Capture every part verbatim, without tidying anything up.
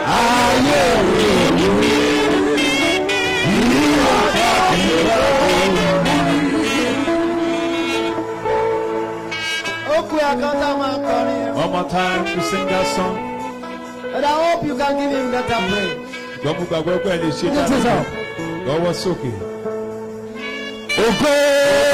ayé mi ìwọ ìwọ. One more time to sing that song. And I hope you can give him better praise. Lift it up. God was okay. Okay.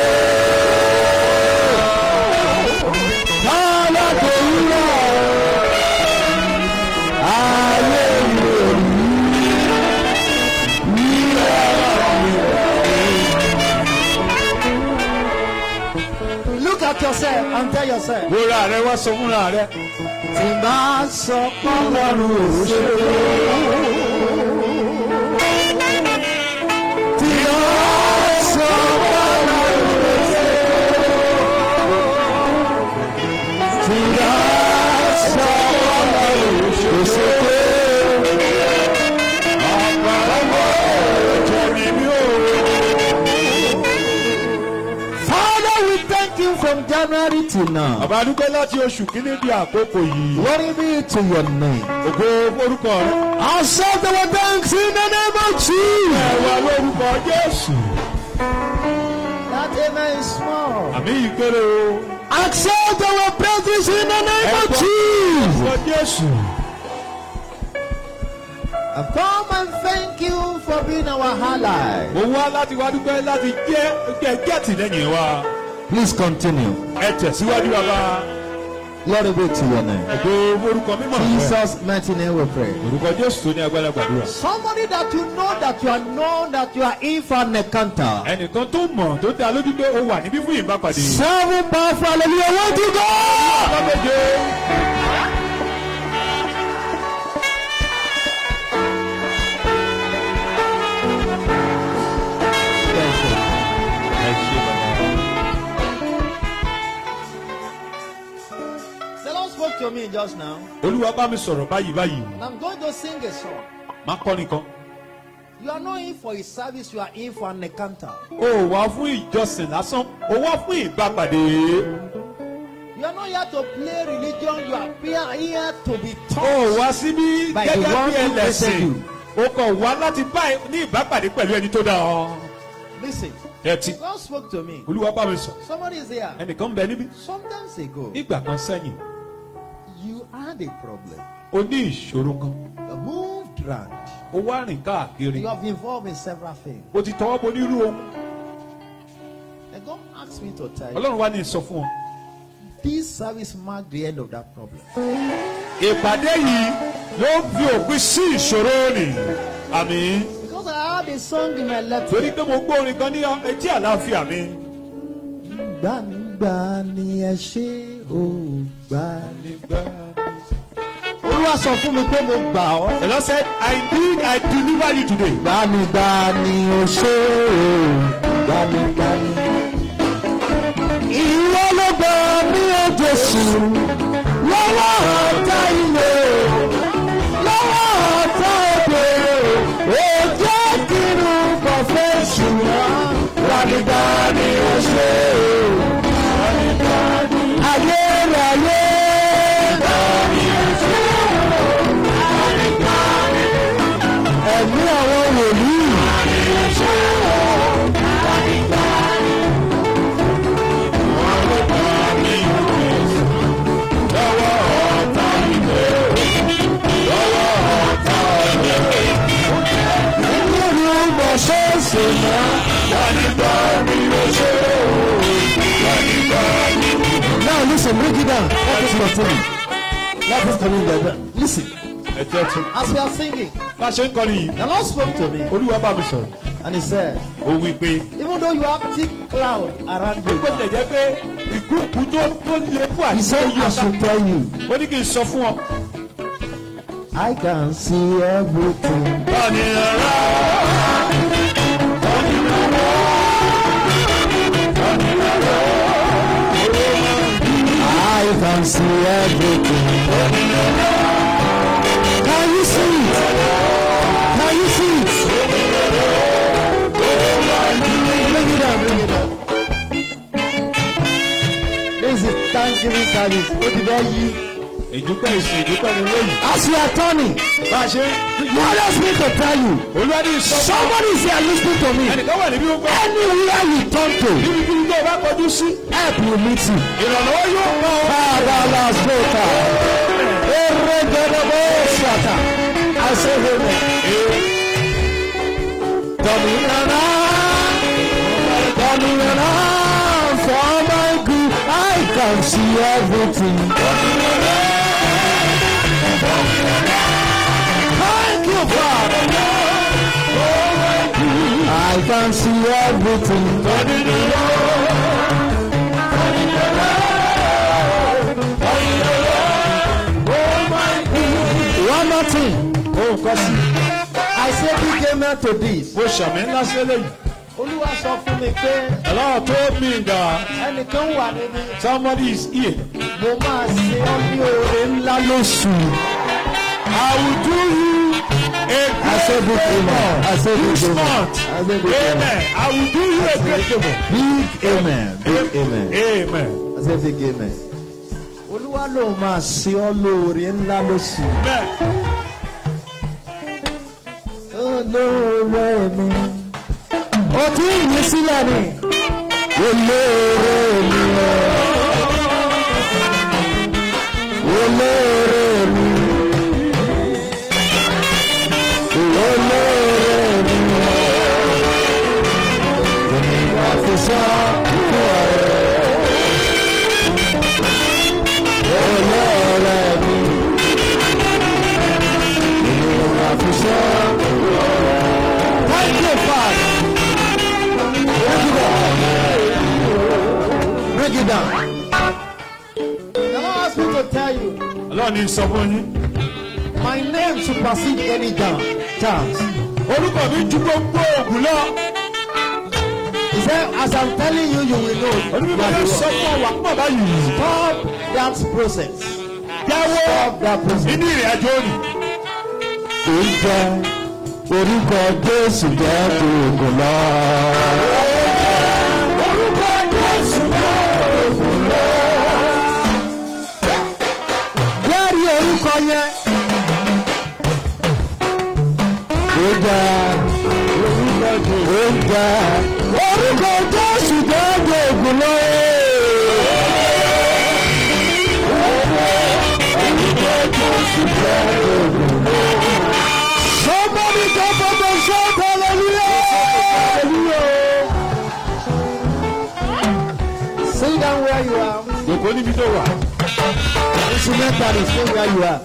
Look at yourself and tell yourself. Timba so Ọlọ́run ṣe. From January to now. Glory be to your name. Accept our thanks in the name of Jesus. That amen is small. Accept our praises in the name of Jesus. And come and thank you for being our ally. Please continue. Glory be to your name. Jesus' mighty name we pray. Somebody that you know that you are known that you are in for an encounter. Seven powerful hallelujah. Where to go? To me just now. And I'm going to sing a song. You are not in for a service, you are in for an encounter. You are not here to play religion, you are here to be taught by the one who created you. Listen. God spoke to me. Somebody is here. Sometimes ago, you had a problem. You moved around. You have involved in several things. And God asked me to tell you, this service marked the end of that problem. Because I had a song in my left ear. Gbani ẹ ṣé o gbani gbani. Olúwa sọ fún mi pé mo gbà ọ́. The Lord said, I did, I deliver you today. Gbani gbani o ṣé o gbani gbani. Ìwọ ló gbà mí o Jésù lọ́wọ́ ọ̀tá ilé lọ́wọ́ ọ̀tá òde o jẹ́ kí n kọ̀ fẹ́ ṣùgbọ́n gbani gbani o ṣé o. Now listen, break it down. Let us continue. Let us continue. Listen. As we are singing, the Lord spoke to me. And he said, even though you have thick cloud around you, he said, I should tell you, I can see everything. I can see everything. Can you see it? Can you see it? Bring it up, bring it up. This is Thanksgiving service. What did I use? As you are turning, God asked me to tell you, somebody is here listening to me. Anywhere you turn to, help will meet you. I say amen. Dominana, Dominana, for my good, I can see everything. Thank you, Father. I can see everything. One more thing. Oh, I say big amen to this. Olúwa sọ fún mi pé. The Lord told me that ẹnìkan wà níbí. somebody is here. Mo máa ṣe ọ́ ní oore ńlá lóṣù. I will do you a great favor. I say this month. Amen. I will do you a great favor. Big amen. Big amen. Amen. I say big amen. Olúwa ló máa ṣe ọ́ lóore ńlá lóṣù. Amen. Olóore mi. Ó tún yìí sílẹ̀ ni. Olóore mi. Olóore mi. Olóore mi. Ènìyàn àfisọ́ fún ọ̀rẹ́. Olóore mi. Ènìyàn àfisọ́ fún ọ̀rẹ́. Thank you, Father. Break it down. The Lord asked me to tell you. Lord is someone. My name supersedes any chance. Orúkọ mi ju gbogbo ògùn lọ. He said, as I'm telling you, you will know. Olúwa yóò sọ fún wa kúmọ̀ báyìí. Stop that process. Jáwọ́ Stop that process. nínú ìrìn àjò òní. Kò ń jẹ orúkọ Jésù jẹ́ ògùn lọ. Orúkọ Jésù jẹ́ ògùn lọ. Bẹ́ẹ̀ni orúkọ yẹn. Ó jẹ́ orúkọ Jésù. Ó jẹ́ orúkọ Jésù jẹ́ ògùn lọ. Orúkọ Jésù jẹ́ ògùn lọ. Somebody come up and shout hallelujah! Hallelujah! Sit down where you are. Gbogbo níbi tó wà. Instrumentally, stay where you are.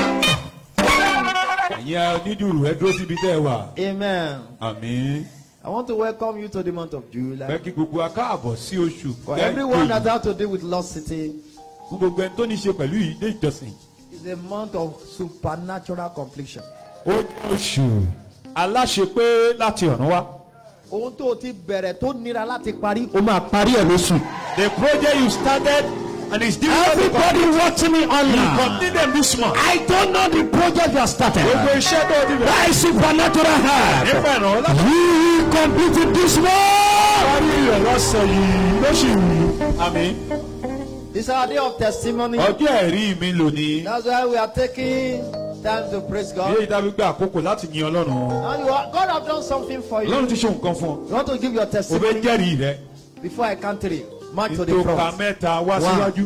Ẹ̀yin onídùúrù ẹ dúró síbi tẹ́ ẹ wà. Amen. Àmín. I want to welcome you to the month of Fẹ́ July. kí gbogbo akáàbọ̀ sí oṣù. For everyone that has to do with Lost City, Fún gbogbo ẹni tó ní ṣe pẹ̀lú ilé ìjọsìn. it's a month of supernatural completion. Ó ní oṣù aláṣepé láti ọ̀run wá. Ohun tó ti bẹ̀rẹ̀ tó nira láti parí, o máa parí ẹ̀ lóṣù. The project you started and it's difficult to Everybody watching me You online. complete them this month. I don't know the project you have started. Gbogbo iṣẹ́ tó ti bẹ̀rẹ̀. That is supernatural help. Nípa ìrànwọ́ láti You will complete it this month. parí rẹ̀ lọ́sẹ̀ yìí lóṣù yìí. Àmín. It's our day of testimony. Ọjọ́ ẹ̀rí mi lónìí. That's why we are taking time to praise Bí God. èyí dábí gbé àkókò láti yin Ọlọ́run. Now you are, God have done something for you. Ọlọ́run ti ṣe nǹkan fún ọ. You want to give your O fẹ́ testimony jẹ́rìí rẹ̀. before I count three. March to the Ìtòkà front. mẹ́ta wá One. síwájú.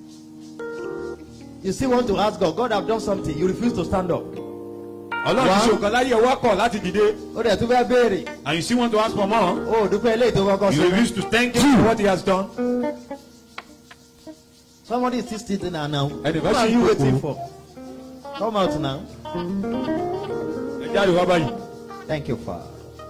You still want to ask God. God have done something. You refuse to stand up. Ọlọ́run ti ṣe nǹkan láyé wá kọ̀ láti dìde. Ó dẹ̀ tún fẹ́ béèrè. And you still want to ask for more. Ó dúpẹ́ eléyìí tó kọ́kọ́ You ṣe. refuse to thank him for what he has done. Somebody is still sitting there now. And the What are verse you you waiting go. for? Come out now. Ẹ jáde wá báyìí. Thank you, Father.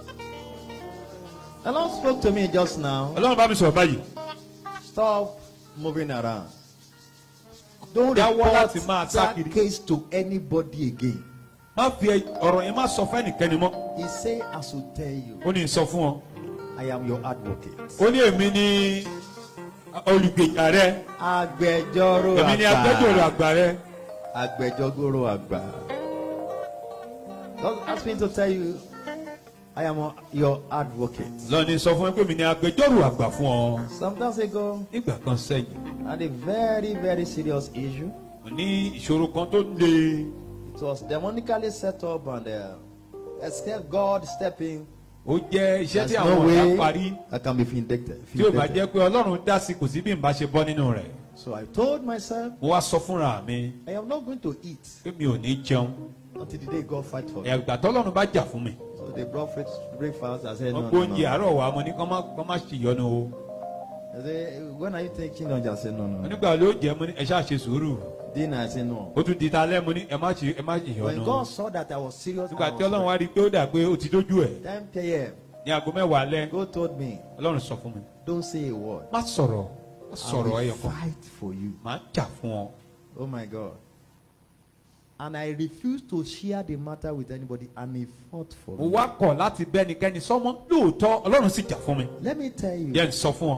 The Lord spoke to me just now. Ọlọ́run bá mi sọ̀rọ̀ báyìí. Stop moving around. Don't Jáwọ́ report láti máa sá that kiri. case to anybody again. Má fi ọ̀rọ̀ yẹn má sọ fún ẹnikẹ́ni mọ́. He say, I should tell you, Ó ní sọ fún ọ. I am your advocate. Ó ní èmi ní olùgbèjà rẹ. Agbẹjọ́rò Èmi ní agbẹjọ́rò àgbà rẹ. Agbẹjọ́rò àgbà. God asked me to tell you, I am your advocate. Lọ́ni sọ fún ẹ pé mi ní agbẹjọ́rò àgbà fún ọ. Sometimes ago, Nígbà kan sẹ́yìn. I had a very, very serious issue. Ní ìṣòro kan tó le. It was demonically set up, and uh, except God stepping, Ó jẹ́ iṣẹ́ tí there's àwọn no ọ̀tá way parí. I can be vindicated. Tí ó bá jẹ́ pé Ọlọ́run dá sí kò sí bí n bá ṣe bọ́ nínú rẹ̀. So I told myself, Mo wá sọ fúnra mi I am not going to eat pé mi ò ní jẹun. until the day God fight for me. Ẹ̀gbà tọ́lọ́run bá jà fún mi. So they brought break- breakfast. I said, Wọ́n no, gbé no, oúnjẹ no. àárọ̀ wá mo ní kán má kán má ṣèyọnu o. I said, when are you taking lunch? I said, no, no. Nígbà ló jẹ́ mo ní ẹ ṣáà ṣe sùúrù. Dinner, I said, no. Ó tún di ta lẹ́ mo ní ẹ má ṣe ẹ má When ṣèyọnu. God saw that I was serious, I Nígbà tí Ọlọ́run was wá rí i pé ó dà pé ó ti dójú ẹ̀. ten p m Ní aago mẹ́wàá alẹ́ God told me, Ọlọ́run sọ fún mi. don't say a word. Má sọ̀rọ̀ má I sọ̀rọ̀ will ẹyọ kan. fight for you. Màá jà fún ọ. Oh my God. And I refused to share the matter with anybody, and he fought for Mo me. wá kọ̀ láti bẹ́nikẹ́ni sọ́mọ́ lóòótọ́ Ọlọ́run sì jà fún mi. Let me tell you, Yẹn sọ fún ọ.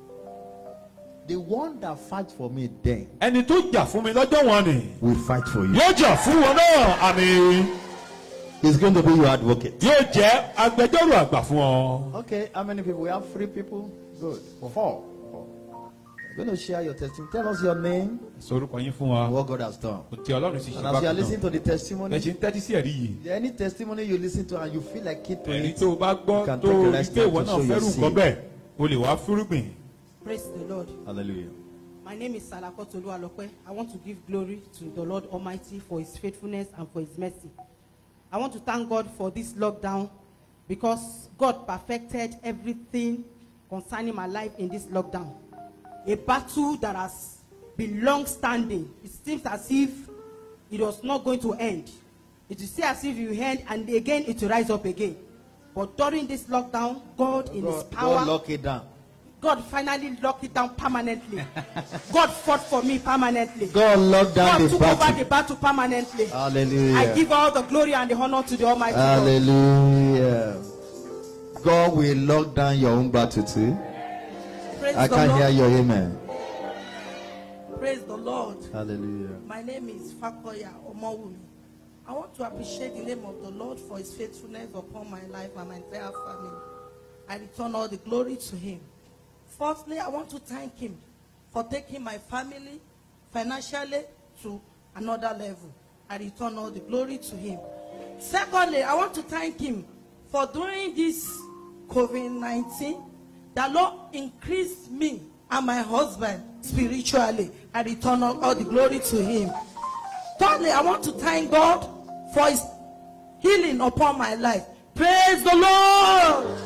the one that fight for me then Ẹni tó jà fún mi lọ́jọ́ wọn ni. will fight for you. Yóò jà fún wọn náà àmì. He's going to be your advocate. Yóò jẹ́ agbẹjọ́rò àgbà fún ọ. Okay, how many people? We have three people. Good. Four. Four. You're going to share your testimony. Tell us your name Sorúkọ yín fún wa. and what God has done. Kò tí Ọlọ́run sì ṣe And as you are bákan listening náà. to the Ẹ testimony, ṣe ń tẹ́tí sí ẹ̀rí yìí. is there any testimony you listen to and you feel like keep to Ẹ̀rí it? tó o bá You gbọ́ can tó take o the rí rest pé time ìwọ to náà sow your fẹ́rù nǹkan seed. bẹ́ẹ̀ o lè wá fúrúgbìn. Praise the Lord. Hallelujah. My name is Salako Toluwalope. I want to give glory to the Lord Almighty for His faithfulness and for His mercy. I want to thank God for this lockdown because God perfected everything concerning my life in this lockdown. A battle that has been long-standing. It seems as if it was not going to end. It will seem as if you end and again it will rise up again. But during this lockdown, God in His God, power, God lock it down. God finally locked it down permanently. God fought for me permanently. God locked down God the took over battle. the battle permanently. Hallelujah. I give all the glory and the honor to the Almighty God. Hallelujah. God will lock down your own battle too. Praise I the can Lord. hear your amen. Praise the Lord. Hallelujah. My name is Fakoya Omowumi. I want to appreciate the name of the Lord for His faithfulness upon my life and my entire family. I return all the glory to Him. Firstly, I want to thank Him for taking my family financially to another level. I return all the glory to Him. Secondly, I want to thank Him for doing this COVID nineteen. The Lord increased me and my husband spiritually. I return all, all the glory to Him. Thirdly, I want to thank God for His healing upon my life. Praise the Lord.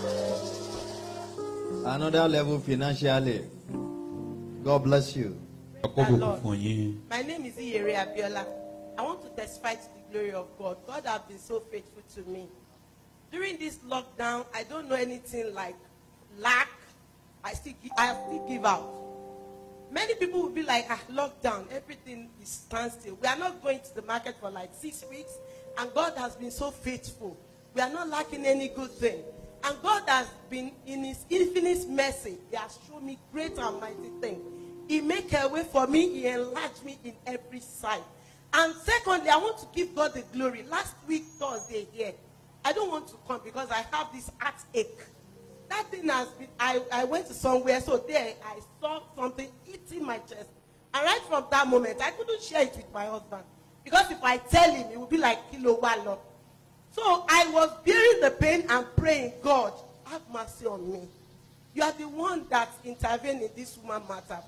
Another level financially. God bless you. Ọkọ gbogbo fún yín. My name is Iyere Abiola. I want to testify to the glory of God. God has been so faithful to me. During this lockdown, I don't know anything like lack. I still give, I still give out. Many people will be like, ah, lockdown, everything is standstill. We are not going to the market for like six weeks, and God has been so faithful. We are not lacking any good thing. And God has been, in His infinite mercy, He has shown me great and mighty things. He make a way for me. He enlarged me in every side. And secondly, I want to give God the glory. Last week, Thursday here, I don't want to come because I have this heartache. That thing has been, I, I went to somewhere, so there I saw something eating my chest. And right from that moment, I couldn't share it with my husband. Because if I tell him, it would be like kilo wallo. So I was bearing the pain and praying, God, have mercy on me. You are the one that intervened in this woman matter.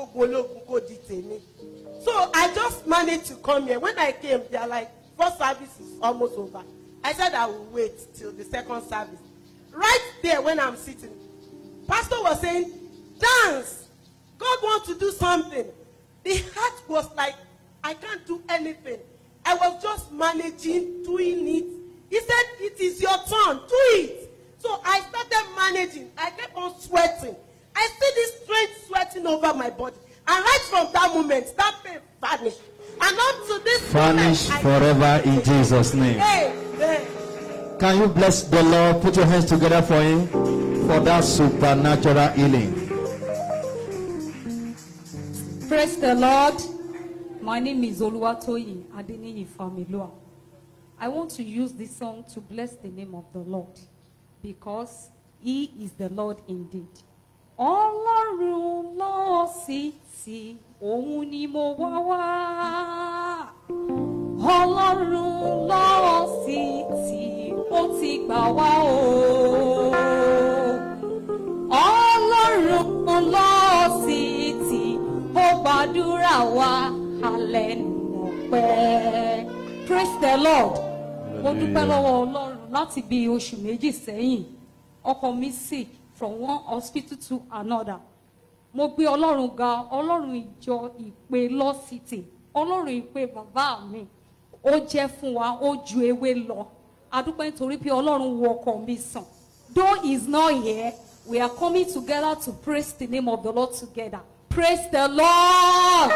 So I just managed to come here. When I came, they are like, first service is almost over. I said I will wait till the second service. Right there when I'm sitting, Pastor was saying, dance. God wants to do something. The heart was like, I can't do anything. I was just managing, doing it. He said, it is your turn, do it. So I started managing. I kept on sweating. I see this strange sweating over my body. And right from that moment, that pain vanished. And up to this Vanish moment, I- forever in Jesus' name. Amen. Can you bless the Lord? Put your hands together for Him for that supernatural healing. Praise the Lord. My name is Oluwatoyin Adeniyi Familua. I want to use this song to bless the name of the Lord because He is the Lord indeed. Ọlọ́run lọ sí sí òun ni mo wá wá. Ọlọ́run lọ́wọ́ sí tí ó ti gbà wá o. Ọlọ́run lọ́wọ́ sí tí ó gbàdúrà wá alẹ́ nù ọpẹ́. Praise the Lord. Mo dúpẹ́ lọ́wọ́ Ọlọ́run láti bí oṣù méjì sẹ́yìn. Ọkọ mi sick from one hospital to another. Mo gbé Ọlọ́run ga, Ọlọ́run ìjọ ìpè Lord City, Ọlọ́run ìpè bàbá mi. Ó jẹ́ fún wa, ó ju ewé lọ. A dúpẹ́ nítorí pé Ọlọ́run wo ọkọ mi sàn. Though he is not here, we are coming together to praise the name of the Lord together. Praise the Lord.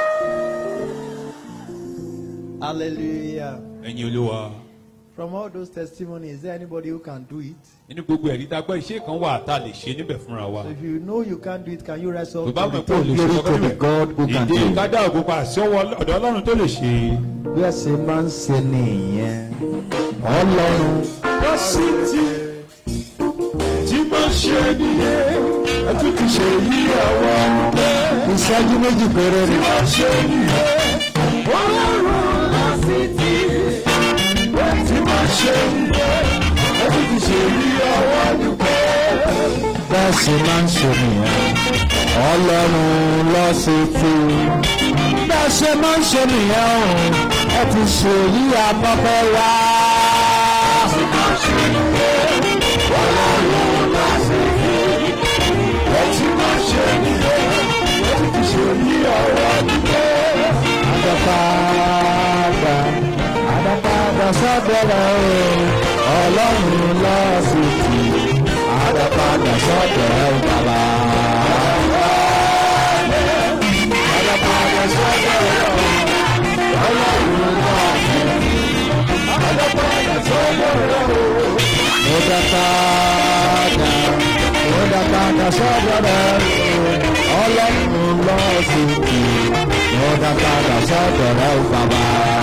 Hallelujah. Ẹ̀yin Olúwa. From all those testimonies, is there anybody who can do it? Nínú gbogbo ẹ̀rí tá a gbọ́ iṣẹ́ kan wà tá a lè ṣe níbẹ̀ fúnra wa. So if you know you can't do it, can you rise up Tó bá to mọ̀ pé o lè ṣe glory kọ́kọ́ to the God who níbẹ̀? can do Ìdí it? ká dá ògo pa sí ọwọ́ ọ̀dọ̀ Ọlọ́run tó lè ṣe. Bí ẹ ṣe máa ń ṣe nìyẹn, Ọlọ́run Lọ sí ti tí máa ṣe nìyẹn, ẹ tún ti ṣe yí àwọn ọmọdé. ìṣẹ́jú méjì péré ni. Máa ṣe nìyẹn, Ọlọ́run lọ sí ti tí máa ṣe nìyẹn, ẹ tún ti ṣe yí àwọn ọmọdé. Bẹ́ẹ̀ ṣe máa ń ṣe nìyẹn, Ọlọ́run lọ sí ti. Bẹ́ẹ̀ ṣe máa ń ṣe nìyẹn o, ẹ ti ṣe yí àpapọ̀ wá. Ọlọ́run lọ sí ti, ẹ ti máa ṣe nìyẹn, ẹ tún ti ṣe yí àwọn ọmọdé. Àdàpadà, àdàpadà sọ́dọ̀rọ̀ o, Ọlọ́run lọ sí ti. Àdàpadà sọ́dọ̀rọ̀ o bàbá. Àdàpadà sọ́dọ̀rọ̀ o, Ọlọ́run lọ sí ti. Àdàpadà sọ́dọ̀rọ̀ o. Àdàpadà, àdàpadà sọ́dọ̀rọ̀ o, Ọlọ́run lọ sí ti. Àdàpadà sọ́dọ̀rọ̀ o bàbá.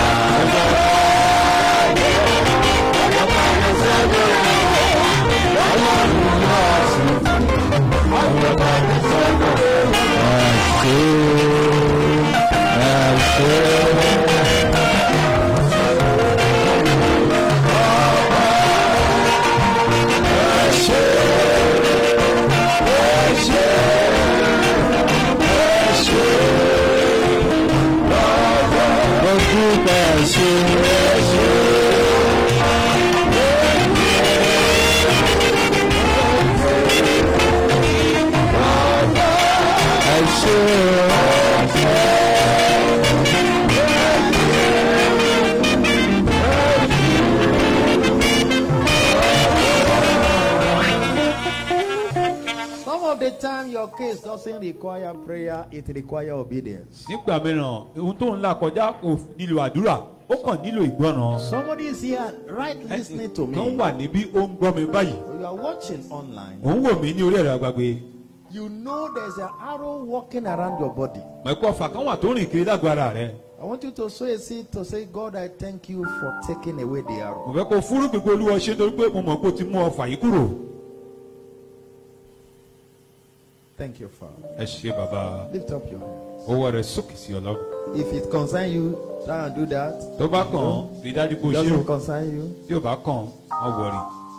Your case doesn't require prayer, it requires obedience. Nígbà mìíràn, ohun tó ń là kọjá kò nílò àdúrà, ó kàn nílò ìgbọràn. Somebody is here right listening to me. Kan wà níbí ó ń gbọ́ mi báyìí. You are watching online. Ó ń wò mí ní orí ẹ̀rọ àgbàgbé. You know there's an arrow walking around your body. Mẹ̀kọ́ ọ̀fà kan wà tó rìn kiri lágbo ara rẹ̀. I want you to sow a seed to say, God, I thank you for taking away the arrow. Mo fẹ́ kó fúrú gbogbo Olúwa ṣe torí pé mo mọ̀ pé o ti mú ọfà yìí kúrò. Thank you, Father. Ẹ ṣé bàbá. Lift up your hands. Owó rẹ̀ sókè sí Ọlọ́run. If it concerns you, try and do that. Tó bá kàn, rí dájú pé o ṣe Doesn't o. concern you. Tí ò bá kàn, má wọrí.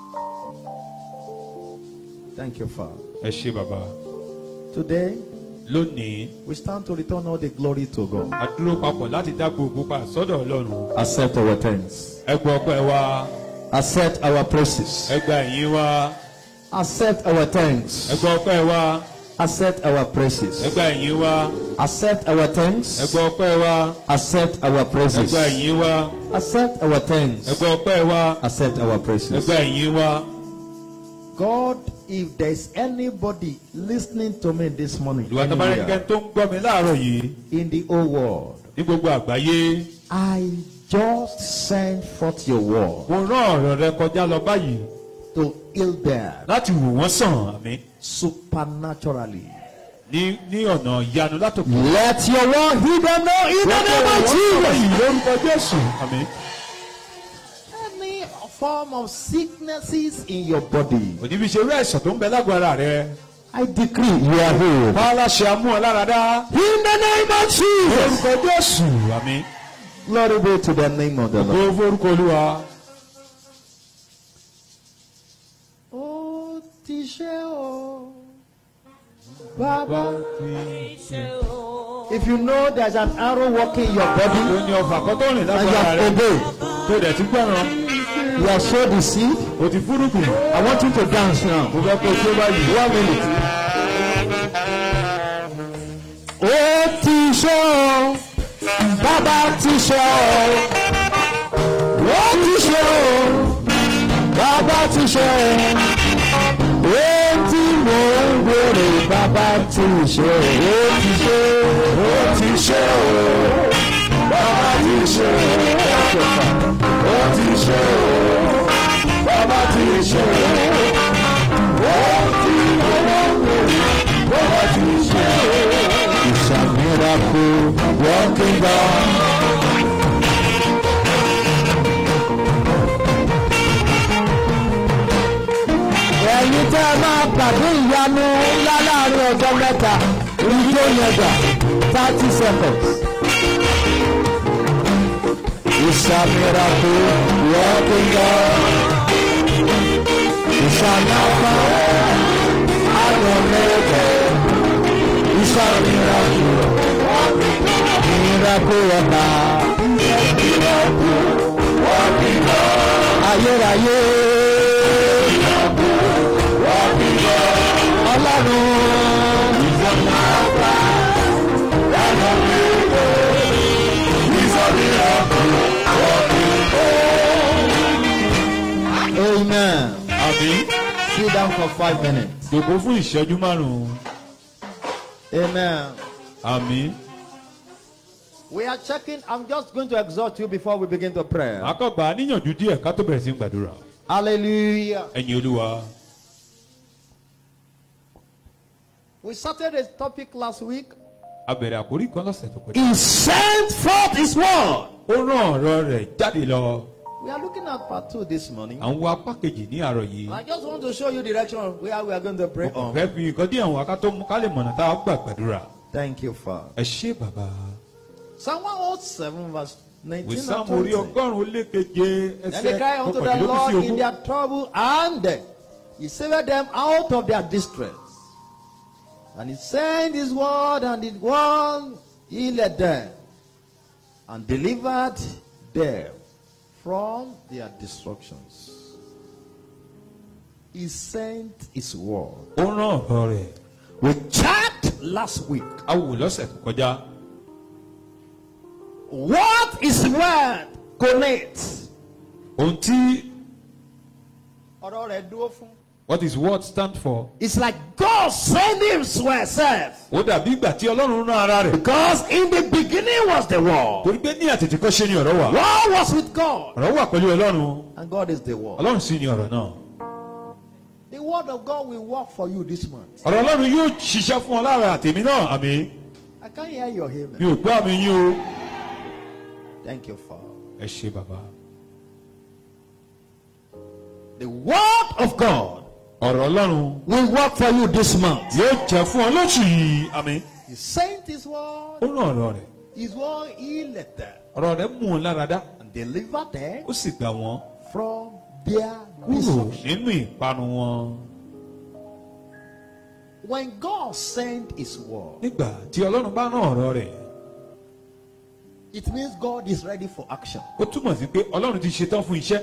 Thank you, Father. Ẹ ṣé bàbá. Today, Lónìí, we stand to return all the glory to God. a dúró papọ̀ láti dá gbogbo pa sọ́dọ̀ Ọlọ́run. Accept our thanks. Ẹ gbọ́ ọpẹ́ wa. Accept our praises. Ẹ gba ìyìn wa. Accept our thanks. Ẹ gbọ́ ọpẹ́ wa. Accept our Ẹ praises. gba ìyìn wa. Accept our Ẹ thanks. gbọ́ ọpẹ́ wa. Accept our Ẹ praises. gba ìyìn wa. Accept our Ẹ thanks. gbọ́ ọpẹ́ wa. Accept our Ẹ praises. gba ìyìn wa. God, if there's anybody listening to me this morning Ìwà tó bá rẹ̀ kẹ́kẹ́ tó ń gbọ́ mi láàárọ̀ yìí in the whole world, ní gbogbo àgbáyé. I just send forth your word Mo rán ọ̀rọ̀ rẹ kọjá lọ báyìí to heal them láti wò wọ́n sàn àmín supernaturally. ní ní ọ̀nà ìyanu látòkè. Let your word heal them now in the name of Jesus. Lórúkọ Jésù àmín. Any form of sicknesses in your body, Òní bí ṣe rí àìsàn tó ń bẹ lágbo ara rẹ. I decree you are healed. Aláṣẹ amú ọ lára dá. In the name of Jesus. Orúkọ Jésù. Àmín. Glory be to the name of the Lord. Ògo forúkọ Olúwa. Ó ti ṣe o, Baba. If you know there's an arrow walking in your body Ó ní ọfà kọ́tọ́ rìn and you lágbára have rẹ̀. obeyed, Tó dẹ̀ ti gbọ́ràn. you are so deceived. O ti fúrúkùn. I want you to dance now. Mo fẹ́ kó o tó báyìí. One minute. Ó ti ṣe o, Baba ti ṣe o. Ó ti ṣe o, Baba ti ṣe o. Ó tí mò ń gbèrè, Baba ti ṣe o. Ó ti ṣe o, ó ti ṣe o. Baba ti ṣe o. Ó ti ṣe o, Baba ti ṣe o. It's a miracle walking down. Ẹ̀yin tẹ́ ẹ máa pàdé ìyanu ńlá láàrin ọjọ́ mẹ́ta, ìjó yẹn gbà thirty seconds. It's a miracle walking down. It's a miracle. I don't know. It's a miracle. Miracle walking. Miracle walking down. Ayérayé. Miracle walking down. Ọlọ́run. It's a miracle. I don't know. It's a miracle walking down. Amen. Àmín. Sit down for five minutes. Jòkó fún ìṣẹ́jú márùn-ún. Amen. Àmín. We are checking. I'm just going to exhort you before we begin to pray. Àkọ́gbà níyànjú díẹ̀ ká tó bẹ̀rẹ̀ sí gbàdúrà. Hallelujah. Ẹ̀yin Olúwa. We started a topic last week. A bẹ̀rẹ̀ àkórí kan lọ́sẹ̀ tó kọjá. He sent forth his word. Ó rán ọ̀rọ̀ rẹ̀ jáde lọ. We are looking at part two this morning. À ń wo apá kejì ní àárọ̀ yìí. I just want to show you direction where we are going to pray on. Ọ̀fẹ́ fi nǹkan díẹ̀ wá ká tó mú ká lè mọ̀nà tá a gbà gbàdúrà. Thank you, Father. Ẹ ṣé bàbá. Psalm one oh seven verse nineteen and Wíṣàmù orí twenty. ọgọ́rùn-ún ó lé keje And they ẹsẹ̀ cry unto the kọkàndínlógún sí Lord in ogún. their trouble, and he saved them out of their distress. And he sent his word, and his word healed them, and delivered them from their destructions. He sent his word. Ó rán ọ̀rọ̀ rẹ̀. We checked last week. A wò lọ́sẹ̀ tó kọjá. What is word connect? Ohun tí Ọ̀rọ̀ rẹ̀ dúró fún. what is word stand for? It's like God sent himself. Ó dàbí ìgbà tí Ọlọ́run rán ara rẹ̀. Because in the beginning was the word. Torí pé ní àtètè kọ́ ṣe ni ọ̀rọ̀ wà. Word was with God. Ọ̀rọ̀ wà pẹ̀lú Ọlọ́run. And God is the word. Ọlọ́run sì ni ọ̀rọ̀ náà. The word of God will work for you this month. Ọ̀rọ̀ Ọlọ́run yóò ṣiṣẹ́ fún ọ lára àtèmi náà. Àmín. I can't hear your amen. Mi ò gbọ́ àmì yín o. Thank you, Father. Ẹ ṣé bàbá. The word of God Ọ̀rọ̀ Ọlọ́run will work for you this month. yóò jẹ́ fún ọ lóṣù yìí. Àmín. He sent his Ó word. rán ọ̀rọ̀ rẹ̀. His word healed them Ọ̀rọ̀ rẹ̀ mú wọn lára dá. and delivered them Ó sì gbà wọ́n from their kúrò destruction. nínú ìparun wọn. When God sent his word, Nígbà tí Ọlọ́run bá rán ọ̀rọ̀ rẹ̀, it means God is ready for action. ó túmọ̀ sí pé Ọlọ́run ti ṣetán fún iṣẹ́.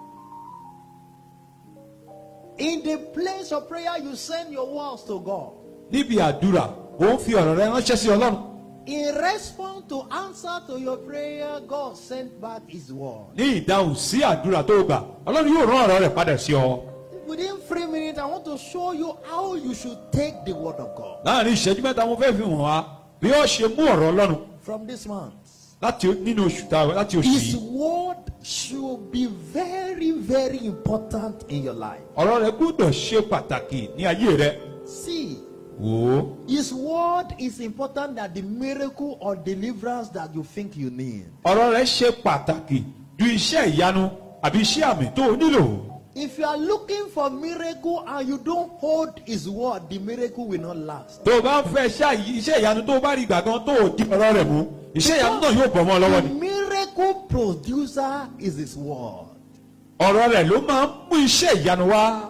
In the place of prayer, you send your words to God. Níbi àdúrà, ó ń fi ọ̀rọ̀ rẹ̀ ránṣẹ́ sí Ọlọ́run. In response to answer to your prayer, God sent back his word. Ní ìdáhùn sí àdúrà tó gbà, Ọlọ́run yóò rán ọ̀rọ̀ rẹ̀ padà sí ọ. Within three minutes, I want to show you how you should take the word of God Láàárín ìṣẹ́jú mẹ́ta mo fẹ́ fi hàn wá bí ó ṣe mú ọ̀rọ̀ Ọlọ́run from this month. láti nínú oṣù tá láti oṣù His yìí. word should be very, very important in your life. Ọ̀rọ̀ rẹ̀ gbọ́dọ̀ ṣe pàtàkì ní ayé rẹ̀. See, Wò ó. his word is important than the miracle or deliverance that you think you need. Ọ̀rọ̀ rẹ̀ ṣe pàtàkì ju iṣẹ́ ìyanu àbí iṣẹ́ àmì tó o nílò. If you are looking for miracle and you don't hold his word, the miracle will not last. tó o bá ń fẹ́ ṣá- iṣẹ́ ìyanu tó o bá rí ìgbà gan tó o di ọ̀rọ̀ rẹ̀ mú iṣẹ́ ìyanu náà yóò bọ̀ mọ́ ọ lọ́wọ́ The ni. miracle producer is his word. ọ̀rọ̀ rẹ̀ ló máa ń mú iṣẹ́ ìyanu wá.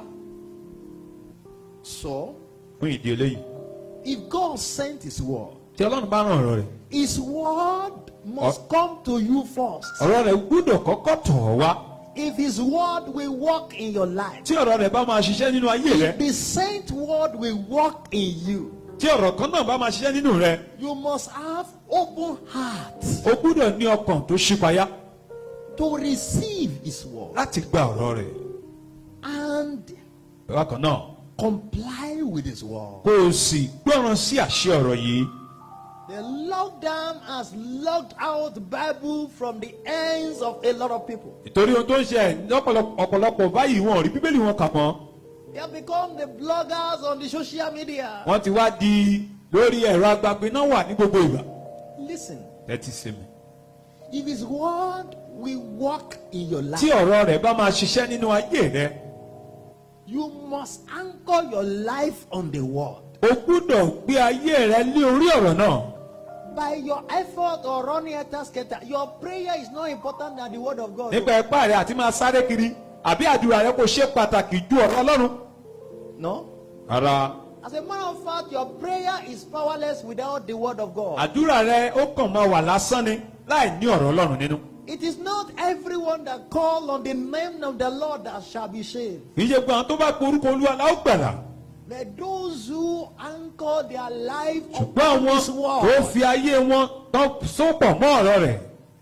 So, fún ìdí eléyìí if God sent his word, tí ọlọ́run bá rán ọ̀rọ̀ rẹ̀ his word must come to you first. ọ̀rọ̀ rẹ̀ gbúdọ̀ kọ́kọ́ tọ̀ ọ́ wá. If his word will work in your life, tí ọ̀rọ̀ rẹ̀ bá máa ṣiṣẹ́ nínú ayé rẹ̀ the sent word will work in you. tí ọ̀rọ̀ kan náà bá máa ṣiṣẹ́ nínú rẹ̀ You must have open heart o gbúdọ̀ ní ọkàn tó ṣípayá to receive his word láti gba ọ̀rọ̀ rẹ̀. and bákan náà comply with his word. kó o sì gbọ́ràn sí àṣẹ ọ̀rọ̀ yìí. The lockdown has locked out Bible from the hands of a lot of people. ìtorí ohun tó ń ṣe lọ́pọ̀lọpọ̀ ọ̀pọ̀lọpọ̀ báyìí wọn ò rí bíbélì wọn kà mọ́. They have become the bloggers on the social media. wọ́n ti wá di lórí ẹ̀rọ agbágbé náà wà ní gbogbo ìgbà. Listen, tẹ́tí sí mi. if his word will work in your tí life, ọ̀rọ̀ rẹ̀ bá máa ṣiṣẹ́ nínú ayé rẹ̀ you must anchor your life on the word. o gbúdọ̀ gbé ayé rẹ̀ lé orí ọ̀rọ̀ náà. By your effort or running a task, your prayer is not important than the word of God. nípa ipá rẹ̀ àti máa sáré kiri àbí àdúrà rẹ̀ kò ṣe pàtàkì ju ọ̀rọ̀ ọlọ́run. No? ara As a matter of fact, your prayer is powerless without the word of God. àdúrà rẹ̀ ó kàn máa wà lásán ni láì ní ọ̀rọ̀ ọlọ́run nínú. It is not everyone that call on the name of the Lord that shall be saved. kì í ṣe pé àwọn tó bá pe orúkọ olúwa la ó gbàlà. But those who anchor their life ṣùgbọ́n upon àwọn His tó word. fi ayé wọn tán sópọ̀ mọ́ ọ̀rọ̀ rẹ̀.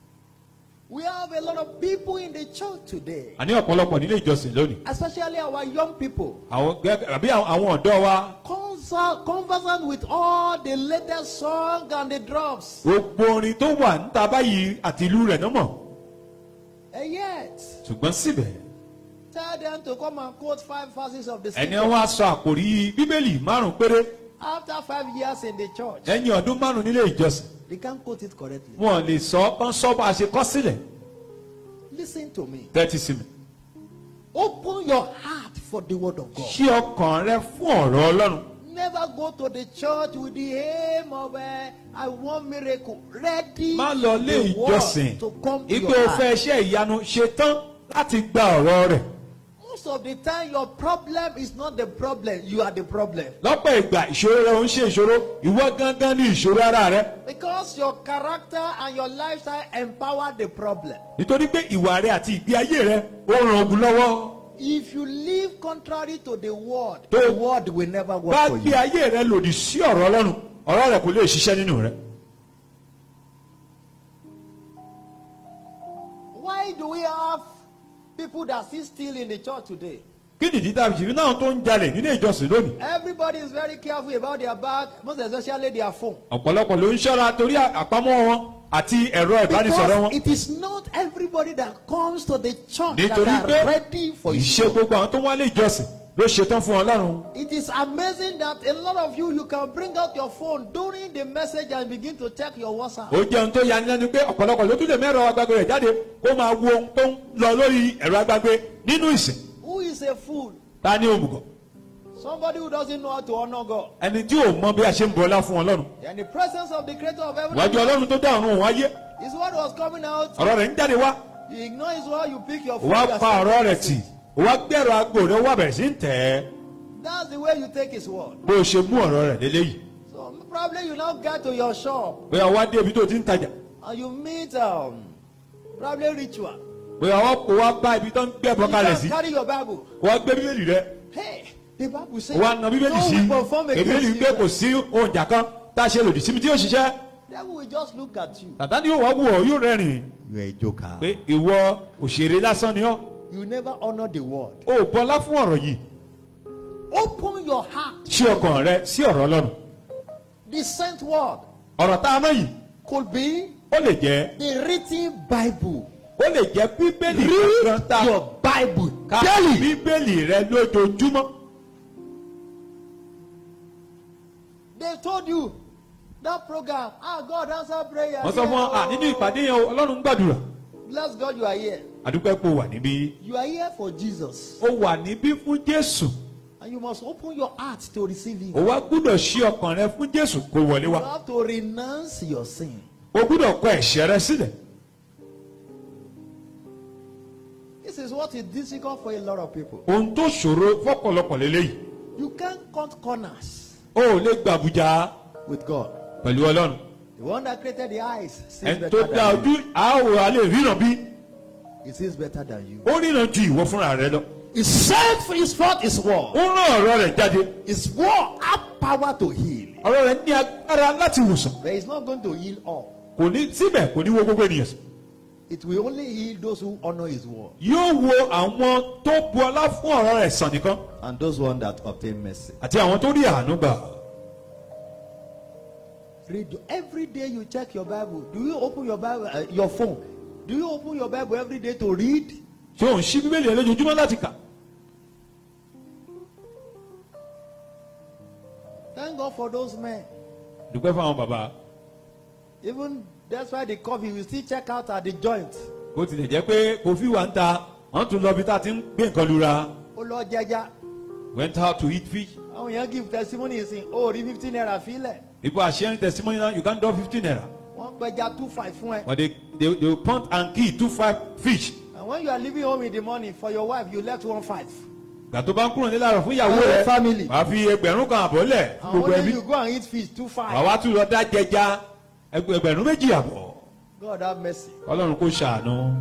We have a lot of people in the church today, àní ọ̀pọ̀lọpọ̀ nílé ìjọsìn lónìí. especially our young people, àwọn gẹ́gẹ́ àbí àwọn ọ̀dọ́ wa consa- conversant with all the latest song and the drops. gbogbo orin tó wà níta báyìí àti ìlú rẹ̀ náà mọ̀. And yet, ṣùgbọ́n síbẹ̀ tell them to come and quote five verses of the ẹni scripture. wọn á sọ àkòrí bíbélì márùn péré After five years in the church, lẹ́yìn ọdún márùn nílé ìjọsìn they can't quote it correctly. wọn lè sọ kán sọ bá a ṣe kọ sílẹ̀. Listen to me. tẹ́tí sí mi. Open your heart for the word of God. ṣí ọkàn rẹ fún ọ̀rọ̀ ọlọ́run. Never go to the church with the aim of uh, I want miracle. Ready má lọ lé the ìjọsìn word to come to ipe your o fẹ́ heart. iṣẹ́ ìyanu ṣetán láti gba ọ̀rọ̀ rẹ̀. Most of the time, your problem is not the problem. You are the problem. lọ́pọ̀ ìgbà ìṣòro rẹ ò ń ṣe ìṣòro ìwọ gangan ní ìṣòro ara rẹ. Because your character and your lifestyle empower the problem. nítorí pé ìwà rẹ àti ìgbé ayé rẹ ó ràn ogun lọ́wọ́. If you live contrary to the word, Tó- the word will never work bá for gbé you. ayé rẹ lòdì sí ọ̀rọ̀ ọlọ́run ọ̀rọ̀ rẹ kò lè ṣiṣẹ́ nínú rẹ. Why do we have people that sit still in the church today? kí nìdí tàbí ṣìbí náà tó ń jalè nínú ìjọsìn lónìí. Everybody is very careful about their bag, most especially their phone. ọ̀pọ̀lọpọ̀ ló ń ṣọ́ra torí àpamọ́ wọn àti ẹ̀rọ ìbánisọ̀rọ̀ wọn. Because it is not everybody that comes to the church nítorí that pé are ready for ìṣe you. gbogbo àwọn tó wá lé ìjọsìn ló ṣetán fún ọlọ́run. It is amazing that a lot of you, you can bring out your phone during the message and begin to check your WhatsApp. ó jẹ́ ohun tó yani lẹ́nu pé ọ̀pọ̀lọpọ̀ ló tún lè mẹ́rọ agbágbé rẹ̀ jáde kó máa wo ohun tó ń lọ lórí ẹ̀rọ agbágbé nínú ìsìn. Who is a fool? ta ni òmùgọ̀? Somebody who doesn't know how to honor God. ẹni tí ò mọ bí a ṣe ń bọlá fún ọlọ́run. In the presence of the creator of heaven, wájú ọlọ́run tó dá ọ̀run òun ayé his word was coming out. ọ̀rọ̀ rẹ̀ ń jáde wá. You ignore his word, you pick your phone. wá you pa send ọ̀rọ̀ rẹ̀ message. tì wá gbẹ̀rọ agbó rẹ̀ wá bẹ̀rẹ̀ sí ń tẹ̀ ẹ́ That's the way you take his word. bó o ṣe mú ọ̀rọ̀ rẹ̀ lélẹ́yìí. So probably you now get to your shop bóyá wá dé ibi tó ti ń tajà and you meet um, probably ritual. bóyá wọ́n kó wá bá ibi tó ń gbẹ̀bọ You kalẹ̀ just sí carry your Bible. wọ́n gbé bíbélì rẹ̀ Hey, the Bible says, wọ́n na bíbélì sí no weapon formed bíbélì against gbé kò you. sí oúnjà kan tá a ṣe lòdì síbi tí yóò ṣiṣẹ́. Devil will just look at you. tàtà ni yóò wá wù ọ́ yóò rẹ́rìn You are a joker. pé ìwọ òṣèré lásán ni ọ́ You never honor the word. ò bọlá fún ọ̀rọ̀ yìí. Open your heart. ṣí ọkàn rẹ sí ọ̀rọ̀ ọlọ́run. The sent word ọ̀rọ̀ tá a mọ̀ yìí could be ó lè jẹ́ the written Bible. ó lè jẹ́ bíbélì kan Read tá your Bible ká daily. bíbélì rẹ lójoojúmọ́. They told you that program, ah, God answer prayer. wọ́n sọ fún ọ "Ah, nínú ìpàdé yẹn o, ọlọ́run ń gbàdúrà. bless God you are here. àdúpẹ́ pé o wà níbí. You are here for Jesus. o wà níbí fún Jésù. And you must open your heart to receive him. o wá gbúdọ̀ ṣí ọkàn rẹ fún Jésù kó wọlé You wá. have to renounce your sin. o gbúdọ̀ kọ ẹ̀ṣẹ̀ rẹ sílẹ̀. This is what is difficult for a lot of people. ohun tó ṣòro fọ́pọ̀lọpọ̀ lélẹ́yìí. You can't cut corners o ò lè gbàbújá with God. pẹ̀lú Ọlọ́run. The one that created the eyes sees ẹni better tó dá than you. ojú àwòrán alẹ́ ríran bí. He sees better than you. ó ríran ju ìwọ fúnra rẹ lọ. He sent for his forth his word. ó rán ọ̀rọ̀ rẹ̀ jáde. His word have power to heal. ọ̀rọ̀ rẹ̀ ní agbára láti wòsàn. But it's not going to heal all. kò ní síbẹ̀ kò ní wo gbogbo ènìyàn. It will only heal those who honor his word. yóò wo àwọn tó bu ọlá fún ọ̀rọ̀ rẹ̀ sàn nìkan. And those ones that obtain mercy. àti àwọn tó rí àánú gbà. Read every day you check your Bible. Do you open your Bible, uh, your phone? Do you open your Bible every day to read? ṣé òun ṣí bíbélì ẹ lójoojúmọ́ láti kà. Thank God for those men. dúpẹ́ fún àwọn bàbá. Even that's why the coffee we still check out at the joint. bó tilẹ̀ jẹ́ pé kòfí wà ń ta wọ́n tún lọ bí tá a ti ń gbé nǹkan lura. Oh Lord Jaja. went out to eat fish. Àwọn èèyàn give testimony in oh rí fifteen naira fílẹ̀. people are sharing testimony now you can't do fifteen naira. Wọ́n pẹja two five fún ẹ. but they they they will punt and kill two five fish. And when you are leaving home in the morning for your wife you left one five. gbà tó bá ń kúrò ní láàárọ̀ fún ìyàwó And rẹ̀ your family. wàá fi ẹgbẹ̀rún kan àbọ̀ lẹ̀ fún And gbogbo only ẹbí. you go and eat fish two wàá five. wá tún lọ dá jẹja ẹgbẹ̀- ẹgbẹ̀rún méjì àbọ̀. God have mercy. ọlọ́run kò ṣàánú.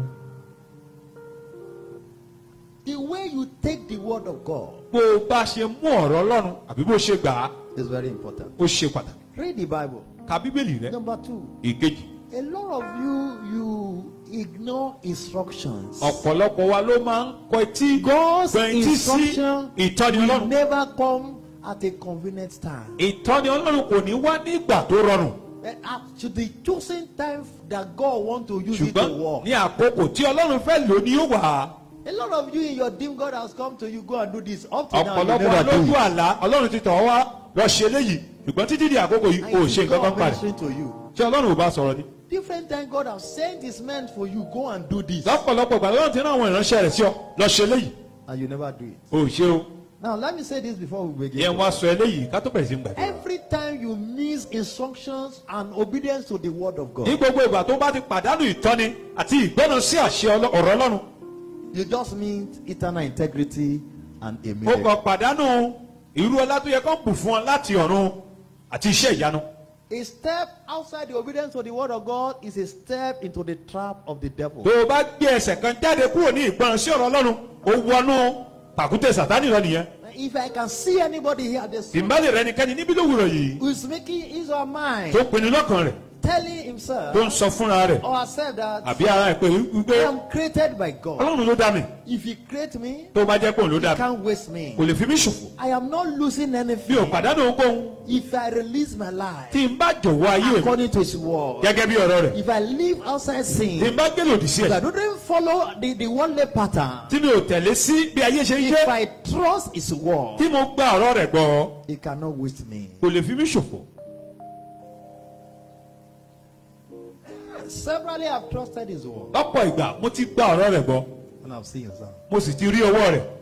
The way you take the word of God bó o bá ṣe mú ọ̀rọ̀ ọlọ́run àbí bó ṣe gbà á is very important. ó ṣe pàtàkì. Read the Bible. ka bíbélì rẹ. Number two, ìkejì. a lot of you you ignore instructions. ọ̀pọ̀lọpọ̀ wa ló máa ń kọ etí God's gbẹ̀ntì sí instruction ìtọ́ni will ọlọ́run. never come at a convenient time. ìtọ́ni ọlọ́run kò ní wá nígbà tó rọrùn. But up to the chosen time that God want to use it to ṣùgbọ́n work. ní àkókò tí ọlọ́run fẹ́ lò ní yóò wà. A lot of you in your dream, God has come to you, go and do this. Up to now, you ọ̀pọ̀lọpọ̀ never do lójú it. àlá ọlọ́run ti tọ̀ ọ́ wá lọ ṣe léyìí ṣùgbọ́n títí di àkókò yìí And ò it ṣe is nǹkan kan God parẹ́. ministering to you. ṣé ọlọ́run ò bá sọ̀rọ̀ ni. Different time God has sent his men for you, go and do this. lọ́pọ̀lọpọ̀ ìgbà lọ́run ti rán àwọn ìránṣẹ́ rẹ̀ sí ọ lọ ṣe léyìí. And you never do it. ò ṣe o. Now, let me say this before we begin. yẹn wá sọ eléyìí ká tó bẹ̀rẹ̀ sí ń gbàdúrà. Every time you miss instructions and obedience to the word of God, ní gbogbo ìgbà tó bá ti pàdánù ìtọ́ni àti ìgbọ́nà sí àṣẹ ọlọ́- ọ̀rọ̀ ọlọ́run you just mean eternal integrity and a ó miracle. kàn pàdánù irú ọlá tó yẹ kó bù fún ọ láti ọ̀run àti iṣẹ́ ìyanu. A step outside the obedience to the word of God is a step into the trap of the devil. tó o bá gbé ẹsẹ̀ kan jáde kúrò ní ìgbọràn sí ọ̀rọ̀ ọlọ́run ó wọnú pàkúté sàtánì lọ nìyẹn. If I can see anybody here this ìmọ̀lẹ̀ rẹ nìkan ni níbí lówùrọ̀ yìí who is making his or mind tó pinnu lọ́kàn rẹ̀ telling himself tó ń sọ fúnra rẹ̀ or herself that àbí ara ẹ̀ pé I wípé am created by God. ọlọ́run ló dá mi If he create me, tó bá jẹ́ pé òun ló he dá mi can't waste me. kò lè fi mí ṣòfò I am not losing bí o anything pàdánù ohunkóhun if I release my life tí n bá jọ̀wọ́ ayé mi according to his word. gẹ́gẹ́ bí ọ̀rọ̀ rẹ̀ If I live outside sin, tí n bá gbé lòdì sí if I ẹ̀ don't follow the, the worldly pattern, tí mi ò tẹ̀lé sí bí ayé ṣe ń if ṣe I trust his word, tí mo gba ọ̀rọ̀ rẹ̀ gbọ́ he cannot waste me. kò lè fi mí ṣòfò. Severally I've trusted his word lọ́pọ̀ ìgbà mo ti gba ọ̀rọ̀ rẹ̀ gbọ́ and I've seen his hand. mo sì ti rí ọwọ́ rẹ̀.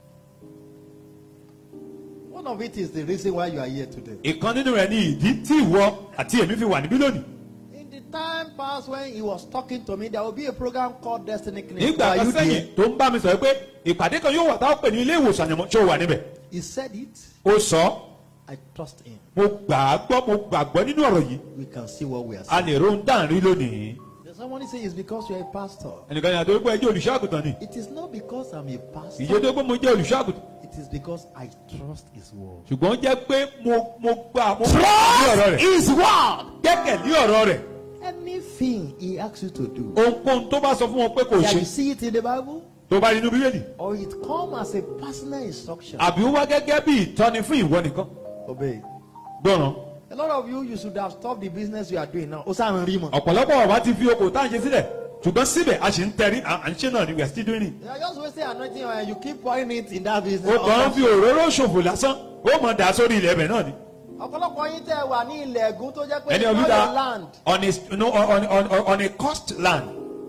One of it is the reason why you are here today. ìkan nínú rẹ̀ ni ìdí tí ìwọ àti èmi fi wà níbí lónìí. In the time past when he was talking to me, there will be a program called Destiny Clinic. nígbà Are kan you sẹ́yìn there? tó ń bá mi sọ pé ìpàdé kan yóò wà táwọn pè ní ilé ìwòsàn àyànmọ́ tí ó wà níbẹ̀. He said it. ó sọ I trust him. mo gbà á gbọ́ mo gbàgbọ́ nínú ọ̀rọ̀ yìí We can see what we are a seeing. lè rohun dáhùn rí lónìí. There's someone say it's because you're a pastor. ẹnìkan ní àti wípé ẹjẹ́ olùṣọ́ àgùntàn ni It is not because I'm a pastor. ìjẹ́ tó pé mo jẹ́ olùṣọ́ àgùntàn It is because I trust his word. ṣùgbọ́n ó jẹ́ pé mo mo gbà mo gbà ọ̀rọ̀ rẹ̀ his word. gbẹ́kẹ̀lé ọ̀rọ̀ rẹ̀ Anything he asks you to do. ohunkóhun tó bá sọ fún wọn pé kò Can ṣe you see it in the Bible? tó bá rí inú bíbélì Or it come as a personal instruction. àbí ó wá gẹ́gẹ́ bí ìtọ́ni fún ìwọ nìkan Obey. gbọ́ràn. A lot of you, you should have stopped the business you are doing now. Osan Rima. ọ̀pọ̀lọpọ̀ ọ̀bá ti fi okòó tá à ń ṣe sílẹ̀ ṣùgbọ́n síbẹ̀ a sì ń tẹ̀rí à ń ṣe náà ni we are still doing it. You are just wasting anointing and you keep pouring it in that business. o kàn ń fi òróró ṣòfò lásán ó mọ̀ dá sórí ilẹ̀ ẹ̀bẹ̀ náà ni. Ọ̀pọ̀lọpọ̀ yín tẹ́ wà ní ilẹ̀ ẹ̀gún tó jẹ́ pé ẹni it's ọdún not ta your land. on a no, on, on, on, on a coast land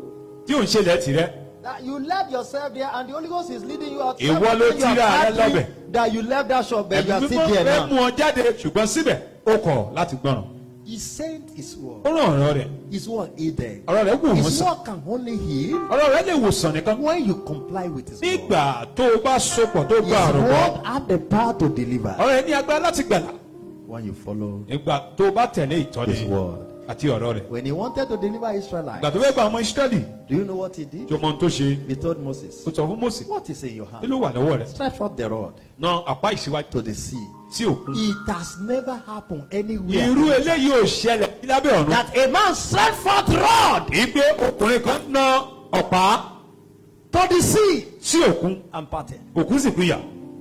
tí ò ń ṣe ilẹ̀ tirẹ̀. That you left yourself there and the Holy Ghost is leading you out. Ìwọ ló You are tira rẹ happy lọ́bẹ̀. that you left that shop but you are Ẹ̀mí still mímọ́ there fẹ́ mú now. ọ jáde ṣùgbọ́n síbẹ̀ ó kọ̀ láti gbọ́ràn. He sent his word. Ó ràn ọ̀rọ̀ rẹ̀. His word aided. Ọ̀rọ̀ rẹ̀ wò wọ́n His sàn. word can only heal Ọ̀rọ̀ rẹ̀ lè wòsàn nìkan. when you comply with his word. Nígbà tó o bá sopọ̀ tó His gba ọ̀rọ̀ gbọ́. word had the power to deliver Ọ̀rọ̀ rẹ̀ ní agbára láti gbàlà. when you follow Nígbà tó o bá tẹ̀lé his ìtọ́ni word. àti ọ̀rọ̀ rẹ̀. When he wanted to deliver Ìgbà Israelites, tó fẹ́ gba ọmọ Ísírẹ́lì, do you know what he did? tó mọ ohun tó ṣe. He told Moses, Ó sọ fún Mósè, what is in your kí hand? ló wà lọ́wọ́ rẹ̀? Stretch forth the rod Na àpá ìṣíwájú to the sea. sí òkun. It has never happened anywhere. Irú eléyìí ò ṣẹlẹ̀ lábẹ́ ọ̀run. That a man stretch forth rod Ìgbé ọkùnrin kan na ọ̀pá to the sea sí òkun. and parted. Òkun sì pínyà.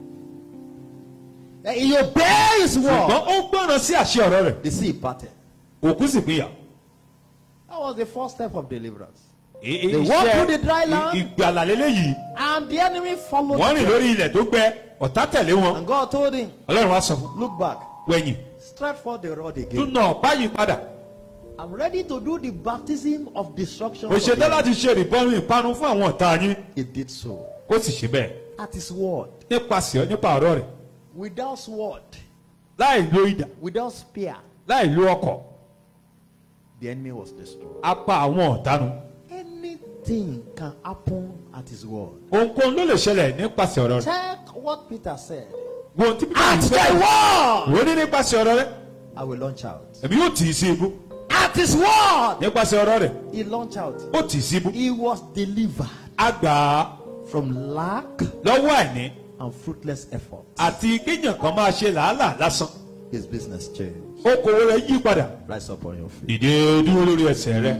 And he obeyed his Ṣùgbọ́n word. ó gbọ́ràn sí àṣẹ ọ̀rọ̀ rẹ̀. The sea parted. Òkun sì pínyà. That was the first step of deliverance. They They walked through the dry land. Ìgbàlà lélẹ́yìí. And the enemy followed Wọ́n rìn them. lórí ilẹ̀ tó gbẹ. Ọ̀tá tẹ̀lé wọn. And God told him, Ọlọ́run wá sọ fún look back. wẹ̀yìn. Stretch forth the rod Tún again. na ọ̀pá yìí padà. I'm ready to do the baptism of destruction. Ó of ṣe the tán enemy. láti ṣe ìbọnú ìparun fún àwọn ọ̀tá yín. He did so. Ó sì ṣe bẹ́ẹ̀. At his word. Nípasẹ̀ nípa ọ̀rọ̀ rẹ̀. Without sword. Láì lo idà. Without spear. Láì lo ọkọ̀. The enemy was destroyed. A pa àwọn ọ̀tá run. Anything can happen at his word. Ohunkóhun ló lè ṣẹlẹ̀ nípasẹ̀ ọ̀rọ̀ rẹ̀. Check what Peter said. Wọ́n ti At bí thy word, wọ́n ní nípasẹ̀ ọ̀rọ̀ rẹ̀. I will launch out. Èmi yóò tì í sí ibú. At his word, Nípasẹ̀ ọ̀rọ̀ rẹ̀. he launched out. Ó tì í sí ibú. He was delivered A gbà á from lack lọ́wọ́ àìní and fruitless effort. àti kéèyàn kan máa ṣe làálàá lásán. His business changed. Okòwò rẹ̀ yí padà. Rise up on your feet. Dìde dúró lórí ẹsẹ̀ rẹ̀.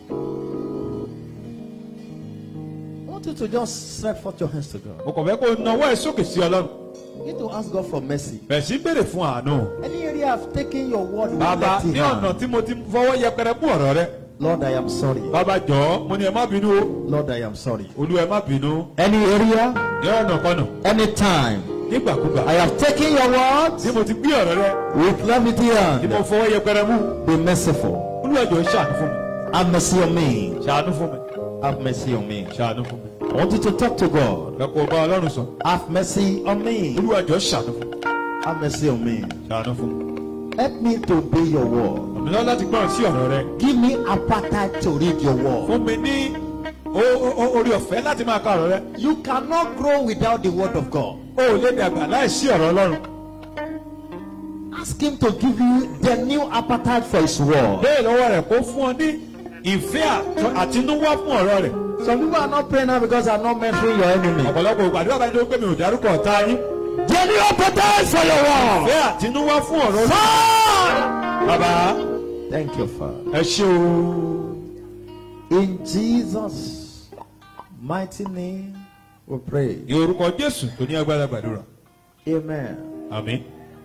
I want you to just stretch forth your hands to God. Mo kàn fẹ́ kó o nawọ́ ẹ̀ sókè sí Ọlọ́run. You need to ask God for mercy. Bẹ̀rẹ̀ sí béèrè fún àánú. Any area I've taken your word with Bàbá lefty ní ọ̀nà hand. tí mo ti fọwọ́ yẹpẹrẹ mú ọ̀rọ̀ rẹ̀. Lord, I am sorry. Bàbá jọ̀ọ́ mo ní ẹ má bínú o. Lord, I am sorry. Olúwa ẹ má bínú. Any area, Ní ọ̀nà kọ́nà. anytime, Nígbàkúgbà. I have taken your word Tí mo ti gbé ọ̀rọ̀ rẹ̀. with lefty Tí mo hand. fọwọ́ yẹpẹrẹ mú. Be merciful. Olúwa jọ̀ọ́ ṣàánú fún mi. Have mercy on me. Ṣàánú fún mi. Have mercy on me. Ṣàánú fún mi. I want you to talk to God. Ẹ kò bá Ọlọ́run sọ. Have mercy on me. Olúwa jọ̀ọ́ ṣàánú fún mi. Have mercy on me. Ṣàánú fún mi. Help me to obey your word. Àmì lọ́wọ́ láti gbọ́ràn sí ọ̀rọ̀ rẹ̀. Give me appetite to read your word. Fún mi ní o- o- orí ọ̀fẹ́ láti máa ka ọ̀rọ̀ rẹ̀. You cannot grow without the word of God. O ò lè dàgbà láìsí ọ̀rọ̀ Ọlọ́run. Ask him to give you the new appetite for his word. Béèrè lọ́wọ́ rẹ̀ kó fún ọ ní ìfẹ́ àtọ- àtinúwá fún ọ̀rọ̀ rẹ̀. Some people are not praying now because I'm not mentioning your enemy. Ọ̀pọ̀lọpọ̀ ìgbàdúrà bá ní ó pé mi ò dárúkọ ọ̀tá yín. The new appetite for your word. Ìfẹ́ àtinúwá fún ọ̀rọ̀ rẹ̀. Father! Bàbá Thank you, Father. ẹ ṣé o. In Jesus' mighty name we pray. Ní orúkọ Jésù tó ní agbára gbàdúrà. Amen. Àmín.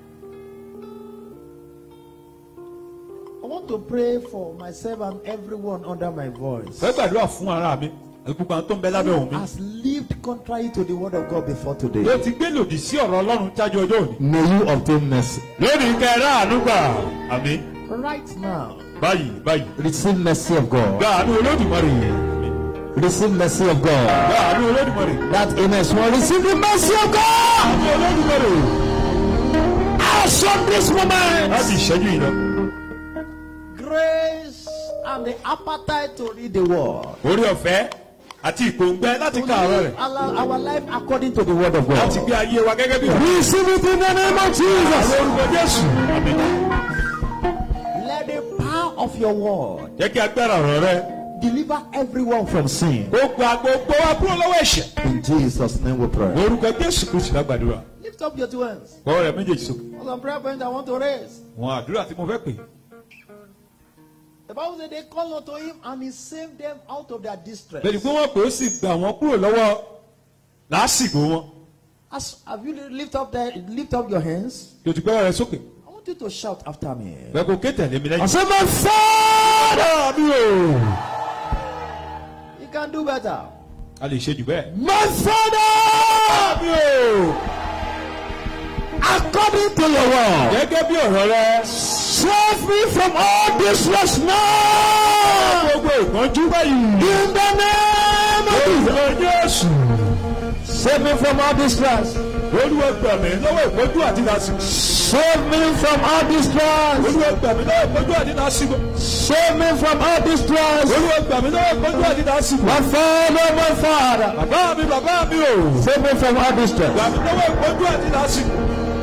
I want to pray for myself and everyone under my voice. Fẹ́ gbàdúrà fún ara mi. Àgbùkù àwọn tó ń bẹ lábẹ́ òun mi. Has lived contrary to the word of God before today. Yóò ti gbé lòdì sí ọ̀rọ̀ Ọlọ́run ṣáájú ọjọ́ òní. May you obtain mercy. Lónìí kẹrẹ́ àánú gbà. Àmín. Right now, Báyìí báyìí. receive mercy of God. Gba àánú Olódùmarè. Àmín. Receive mercy of God. Gba àánú Olódùmarè. That amen. So receive the mercy of God. Àánú Olódùmarè. As of this moment, Láti ìṣẹ́jú yìí lọ. grace and the appetite to read the word. Orí ọ̀fẹ́ àti ìpòǹgbẹ láti To ka ọ̀rọ̀ live rẹ̀. our, our life according to the word of Láti God. gbé ayé wa gẹ́gẹ́ bí ọ̀rọ̀. Receive it in the name of Jesus. Lórúkọ Jésù. Àmín. Let the power of your word Jẹ́ kí agbára ọ̀rọ̀ rẹ deliver everyone from sin. kó gba gbogbo wa kúrò lọ́wọ́ ẹ̀ṣẹ̀. In Jesus' name we pray. Lórúkọ Jésù Kristi lágbàdúrà. Lift up your two hands. Kọ́ rẹ̀ méjèèjì sókè. There's some prayer points I want to raise. Àwọn àdúrà tí mo fẹ́ pè. The Bible said they called unto him and he saved them out of their distress. Bẹ́ẹ̀ni pé wọ́n pè ó sì gbà wọ́n kúrò lọ́wọ́ lásìkò wọn. As have you lift up the, lift up your hands? Yóò ti gbẹ́rẹ́ rẹ sókè. I want you to shout after me. Bẹ́ẹ̀ kò ké tẹ̀lé mi I lẹ́yìn. say, my Father, mi o. you can do better. A lè ṣe jù bẹ́ẹ̀. My Father, mi o. according to your word, Gẹ́gẹ́ bí ọ̀rọ̀ rẹ. save me from all distress now. Gbogbo ìpọ́njú báyìí. In the name of Orúkọ Jesus. Jésù. Save me from all distress. Olúwa gbà mí lọ́wọ́ ìpọ́njú àti lásìkò. Save me from all distress. Olúwa gbà mí lọ́wọ́ ìpọ́njú àti lásìkò. Save me from all distress. Olúwa gbà mí lọ́wọ́ ìpọ́njú àti lásìkò. My Father, my Father. Bàbá mi, bàbá mi o. Save me from all distress. Gbà mí lọ́wọ́ ìpọ́njú àti lásìkò.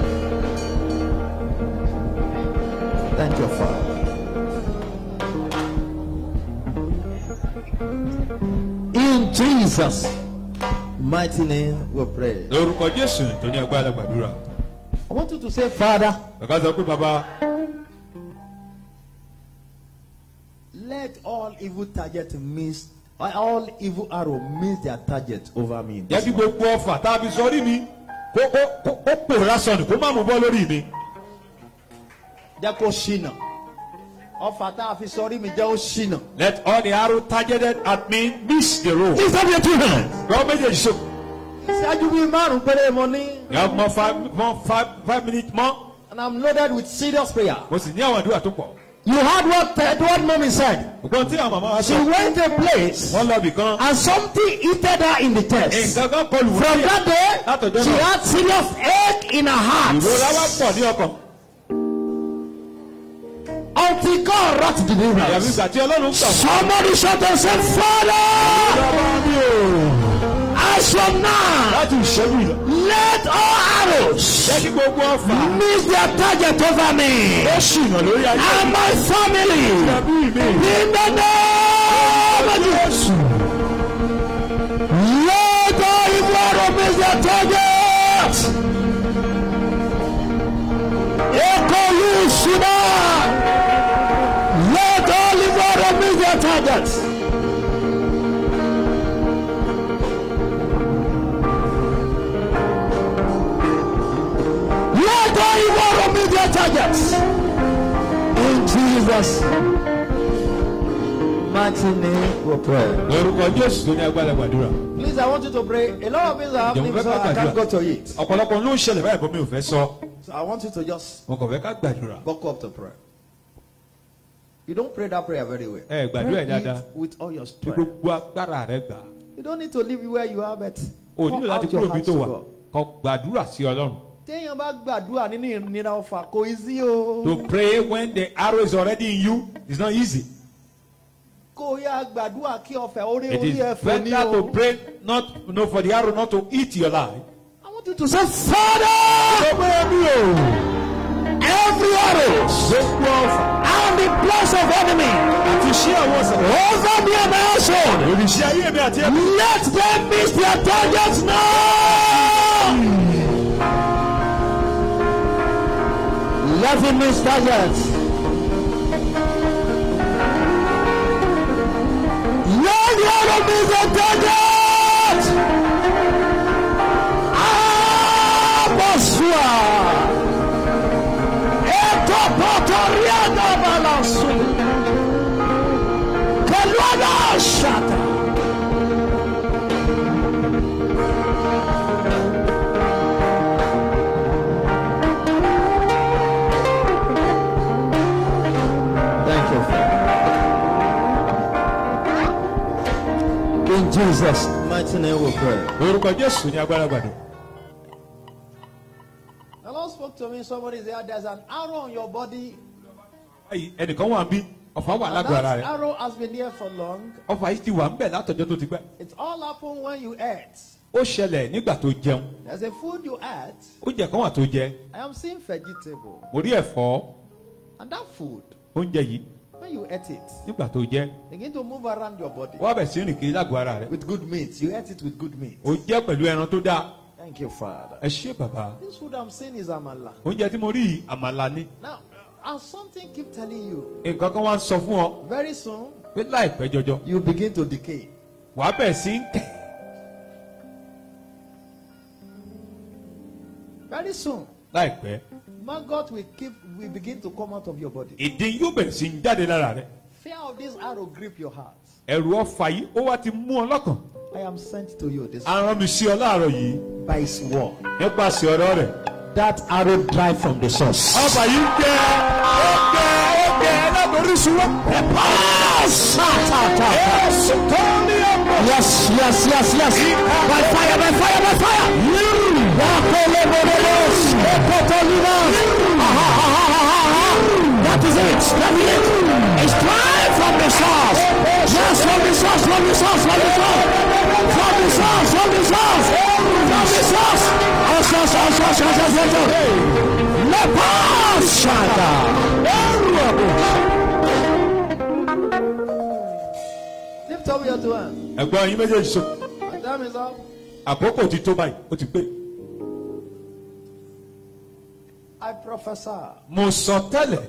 Thank you, Father. In Jesus' mighty name we pray. Lórúkọ Jésù tó ní agbára gbàdúrà. I want you to say, Father, Bàbá sọ pé bàbá. let all evil targets miss, all evil arrows miss their target over me. Jẹ́ kí gbogbo ọfà tá a fi sọrí mi kó kó kó pòórá sọnù kó má mú bọ́ lórí mi. Jẹ́ kó ṣìnà. Ọfà tá a fi sọrí mi jẹ́ ó ṣìnà. Let all the arrow targeted at me miss the road. Lift up your two hands. Gbọ́ méjèèjì ṣe. Ìṣáájú bíi márùn-ún péré mo ní. You have more five more five five minutes more. And I'm loaded with serious prayer. Mo sì ní àwọn àdúrà tó pọ̀. You heard what uh, what mommy said. Ògbọ́n tí àwọn màmá wa She sọ. went a place Wọ́n lọ bì kan. and something hit her in the chest. Nǹkan kan kọlù wọ́n. From that day, Látọjọ́ she náà. had serious ache in her heart. Ìrora wá pọ̀ ní ọkàn. Until God wrought Àyàfi deliverance. ìgbà tí Ọlọ́run gbà. Somebody shout and say, Father, Bàbá mi o. as from now, Láti ìṣẹ́jú ìlọ. let all arrows Jẹ́ kí gbogbo ọfà. miss their target over me Ó ṣìnà lórí ayé. and my family. Ẹbí mi. In the name of Jesus. Let all evil arrows miss their target. Echo you, Shima. Let all evil arrows miss their target. Let all evil arrows miss their targets. In Jesus' mighty name we pray. Lórúkọ Jésù tó ní agbára gbàdúrà. Please, I want you to pray. A lot of things are happening, so I can't go to it. Ọ̀pọ̀lọpọ̀ ló ń ṣẹlẹ̀ báyìí bọ́ mi ò fẹ́ sọ. So I want you to just Mo kàn fẹ́ ká gbàdúrà. buckle up to prayer. You don't pray that prayer very well. Ẹ gbàdúrà ẹ̀ dáadáa. It with all your Bí strength. gbogbo agbára rẹ gbà. You don't need to leave where you are, but O pour nílò láti out your kúrò bí heart tó to wà. God. Kọ gbàdúrà sí Ọlọ́run. Téèyàn bá gbàdúrà nínú ìnira ọ̀fà kò easy o. To pray when the arrow is already in you is not easy. Kó yá gbàdúrà kí ọ̀fẹ́ orí It orí is ẹ̀fẹ̀ ní better to o. pray not no for the arrow not to eat your life. I want you to say, Father, every arrow Gbogbo ọfà and the place of enemy àti iṣẹ́ àwọn ọ̀sán. over me and my household. Òrìṣẹ́ ayé mi àti ẹbí. Let them miss their targets now. Let them miss targets. Let the other miss their targets. Abosua. Eto potoriana balansu. Keluana shata. Thank you, Father. In Jesus' mighty name we pray. Lórúkọ Jésù ní agbára gbàdúrà. The Lord spoke to me. Somebody said, there's an arrow on your body. Báyìí ẹnìkan wà ń bí ọfà wà And lágọ̀ọ́ ara that rẹ̀. arrow has been there for long. Ọfà yìí ti wà ń bẹ̀ látọjọ́ tó ti pẹ́. It all happened when you ate. Ó ṣẹlẹ̀ nígbà tó jẹun. There's a food you ate. Oúnjẹ kan wà tó jẹ. I am seeing vegetable. Mo rí ẹ̀fọ́. And that food, Oúnjẹ yìí when you ate it, nígbà tó jẹ. begin to move around your body. Wọ́n bẹ̀ sí rìn kiri lágọ̀ọ́ ara rẹ̀. With good meat. You ate it with good meat. Ó jẹ́ pẹ̀lú ẹran tó dáa. Thank you, Father. Ẹ ṣé bàbá. This food I'm seeing is amala. Oúnjẹ tí mo rí yìí àmàlà ni. Now, and something keep telling you, Nǹkan kan wá ń sọ fún ọ very soon, pé láìpẹ́ jọjọ. you begin to decay. Wàá bẹ̀ sí ń tẹ̀. Very soon, Láìpẹ́. maggot will keep will begin to come out of your body. Ìdin yóò bẹ̀rẹ̀ sí ń jáde lára rẹ̀. Fear of this arrow grip your heart. Ẹ̀rù ọfà yìí ó wá ti mú ọ lọ́kàn. I am sent to you this Aràn mi sí ọ láàárọ̀ yìí by his word. nípasẹ̀ ọ̀rọ̀ rẹ̀. That arrow drive from the source. Ọfà yìí ń jẹ ó jẹ ó Yes, yes, yes, yes. By fire, by fire, by fire. That is it. That is it. It's time from the source. Yes, from the source, from the source, from the source. From the source, from the source. From the source. Oh, source, oh, source, oh, source, oh, source. Lepa Shada. Lift up your two hands. Ẹ̀gbọ́n yín méjèèjì so. My time is up. Àkókò ti tó báyìí, ó ti pé. I prophesy. Mo sọ tẹ́lẹ̀.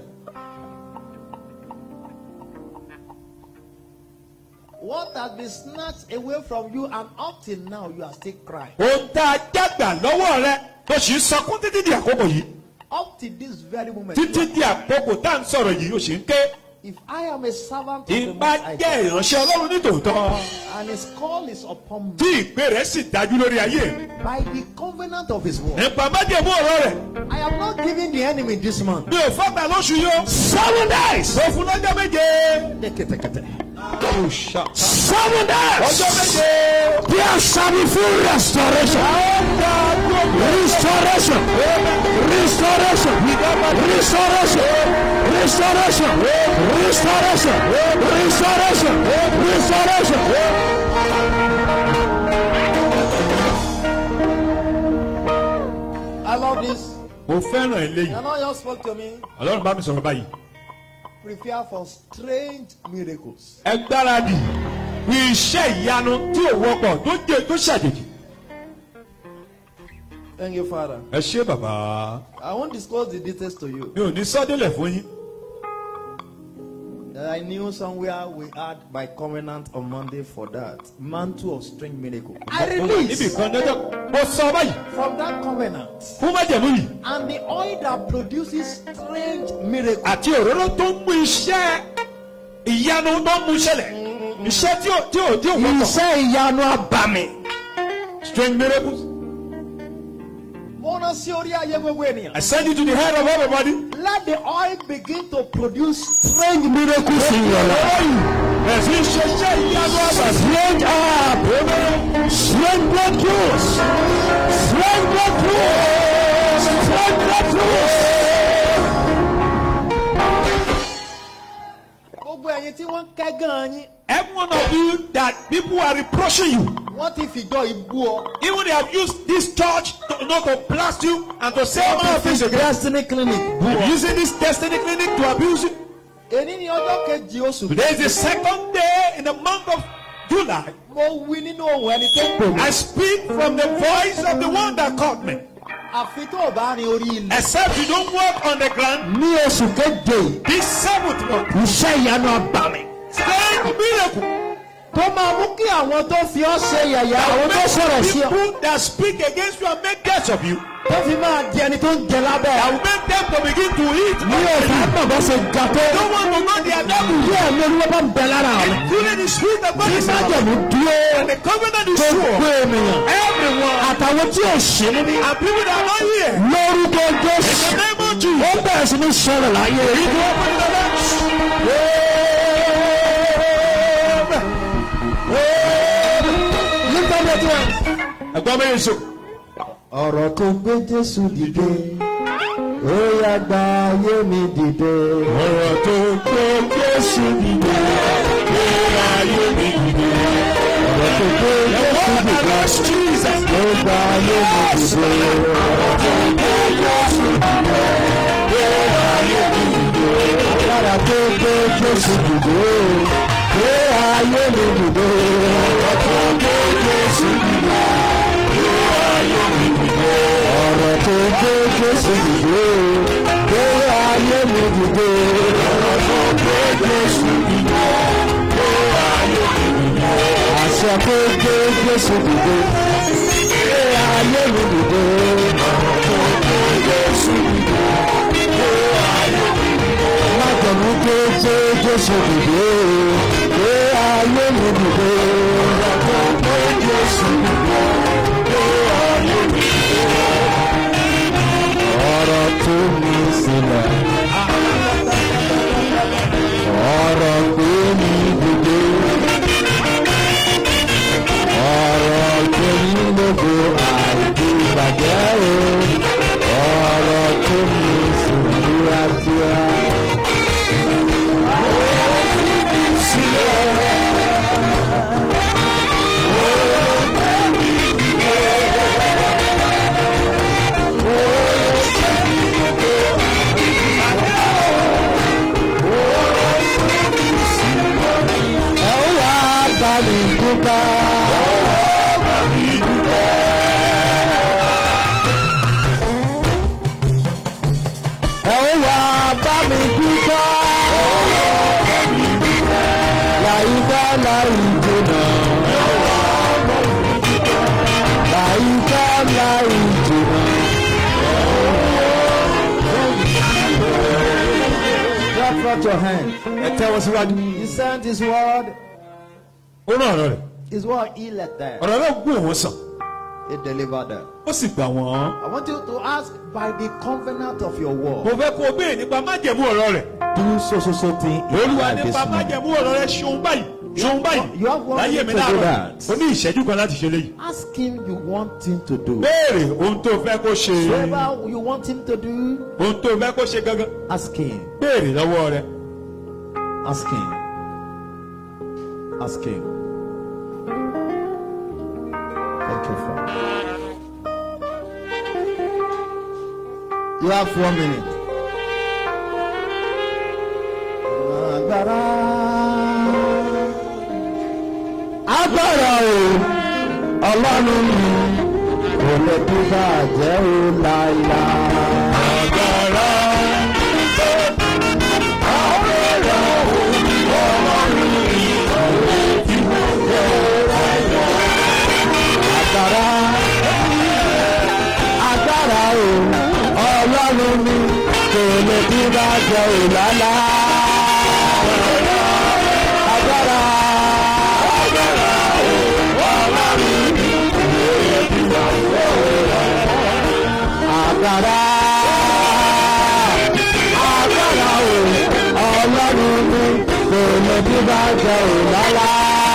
What has been snatched away from you and up till now you are still crying. Ohun tá a jágbà lọ́wọ́ rẹ̀ tó sì ń sọkún títí di àkókò yìí. Up to this very moment. Títí di àkókò tá à ń sọ̀rọ̀ yìí ó sì ń ké. If I am a servant of the Ìbá Most High jẹ́ God, ìránṣẹ́ Ọlọ́run ní tòótọ́. and his call is upon me Tí ìpè rẹ̀ sì dájú lórí ayé. by the covenant of his word. Nípa májèmú ọ̀rọ̀ rẹ̀. I am not giving the enemy this month. Mi ò fọ́gbà lóṣù yó. Seven days. Mo fún lọ́jọ́ méje. Seven days. Ọjọ́ méje. There shall be full restoration. Restoration. Restoration. Restoration. Restoration. Restoration. Restoration. Restoration. I love this. Mo fẹ́ràn eléyìí. The Lord just spoke to me. Ọlọ́run bá mi sọ̀rọ̀ báyìí. Prepare for strange miracles. Ẹ gbáradì fún iṣẹ́ ìyanu tí ò wọ́pọ̀ tó jẹ́ tó ṣàjèjì. Thank you, Father. Ẹ ṣé bàbá. I won't disclose the details to you. Mi ò ní sọ́délẹ̀ fún yín. I knew somewhere we had by covenant on Monday for that mantle of strange miracle. I Níbi release kan lọ́jọ́ mo sọ báyìí from that covenant fún májẹ̀mú yìí. and the oil that produces strange miracle. Àti òróró tó ń mú iṣẹ́ ìyanu tó ń mú ṣẹlẹ̀. Iṣẹ́ tí ò tí ò tí ò wọ́pọ̀. Iṣẹ́ ìyanu abàmì. Strange miracles. Mọ́nà sí orí ayé gbogbo ènìyàn. I send you to the head of everybody. Let the oil begin to produce Strange miracles in your life. Ẹ̀sìn ṣẹṣẹ́ ìyanu àbàmì. Strange up. Strange breakthroughs. Strange breakthroughs. Strange breakthroughs. gbogbo ẹ̀yin tí wọ́n kẹ́gàn yín. Every one of you that people are reproaching you. Wọ́n ti fìjọ ìbú ọ. Even they have used this church to, you know, to blast you and to say all Wọ́n fi things against destiny clinic bú you. ọ. Using this destiny clinic to abuse you. Èní ni ọjọ́ kejì oṣù. Today is the second day in the month of July. Mo wí nínú ohùn ẹni tó pè mí. I speak from the voice of the one that called me. Àfi tó o bá rin orí ilẹ̀. Except you don't walk on the ground. Ní oṣù keje, This seventh month. iṣẹ́ ìyanu abàmì. Strange miracle. Tó máa mú kí àwọn tó fi ọ́ ṣe yẹ̀yẹ́ àwọn tó sọ̀rọ̀ sí ọ. People that speak against you and make guests of you. Tó fi máa di ẹni tó ń jẹ lábẹ́. I will make them to begin to eat. Ní oṣù àgbàbọ̀ ṣe ga tó. No one will know their devil. Díẹ̀ ní olúwa bá ń bẹ lára rẹ̀. Truly the spirit of God Bí is alive. májẹ̀mú dúró. And the covenant is Tó sure. gbé ènìyàn. Everyone. Àtàwọn tí ò ṣe níbí. And people that are not here. Lórúkọ In the Jésù. name of Ó Jesus. bẹ̀rẹ̀ sí ní sọ̀rọ̀ láyé It rẹ̀. will open the doors. Lift up your hands. Ẹ̀gbọ́n mi yìí so. Ọ̀rọ̀ tó gbé Jésù dìde, ó yá gba ayé mi dìde. Ọ̀rọ̀ tó gbé Jésù dìde, ó yá ayé mi dìde. Ọ̀rọ̀ tó gbé Jésù dìde, ó gba ayé mi dìde. Ọ̀rọ̀ tó gbé Jésù dìde, ó yá ayé mi dìde. Agbára tó gbé Jésù dìde, ó yá ayé mi dìde. Ọ̀rọ̀ tó gbé Jésù dìde, ó yá ayé mi dìde. Ọ̀rọ̀ tó gbé Jésù dìde, ó yá ayé mi dìde. Ọ̀rọ̀ tó gbé Jésù dìde, ó yá ayé mi dìde. Àṣẹ tó gbé Jésù dìde, ó yá ayé mi dìde. Ọ̀rọ̀ tó gbé Jésù dìde, ó yá ayé mi dìde. Májẹ̀mú tó gbé Jésù dìde, ó yá ayé mi dìde. Ọ̀rọ̀ tó gbé Jésù dìde, ó yá ayé mi dìde. Ọ̀rọ̀ tó mi sílẹ̀. bàjẹ́ o ọ̀rọ̀ tó mú sùúrù àtúrà. Your hand. He sent his word. His word healed them. He delivered them. I want you to ask by the covenant of your word. Do so so so thing. You have one minute to do that. Ask him you want him to do. Whatever you want him to do. Ask him. Ask him. Ask him. Thank you, Father. You have one minute. Agbára. Agbára o, Ọlọ́run mi, kò lè bí bàjẹ́ o láíláí. Agbára. Agbára o, Ọlọ́run mi, kò lè bí bàjẹ́ o láíláí. Agbára. Agbára o, Ọlọ́run mi, kò lè bí bàjẹ́ o láíláí. Agbára. Agbára, agbára o, Ọlọ́run mi, kò lè bí bàjẹ́ o lálá.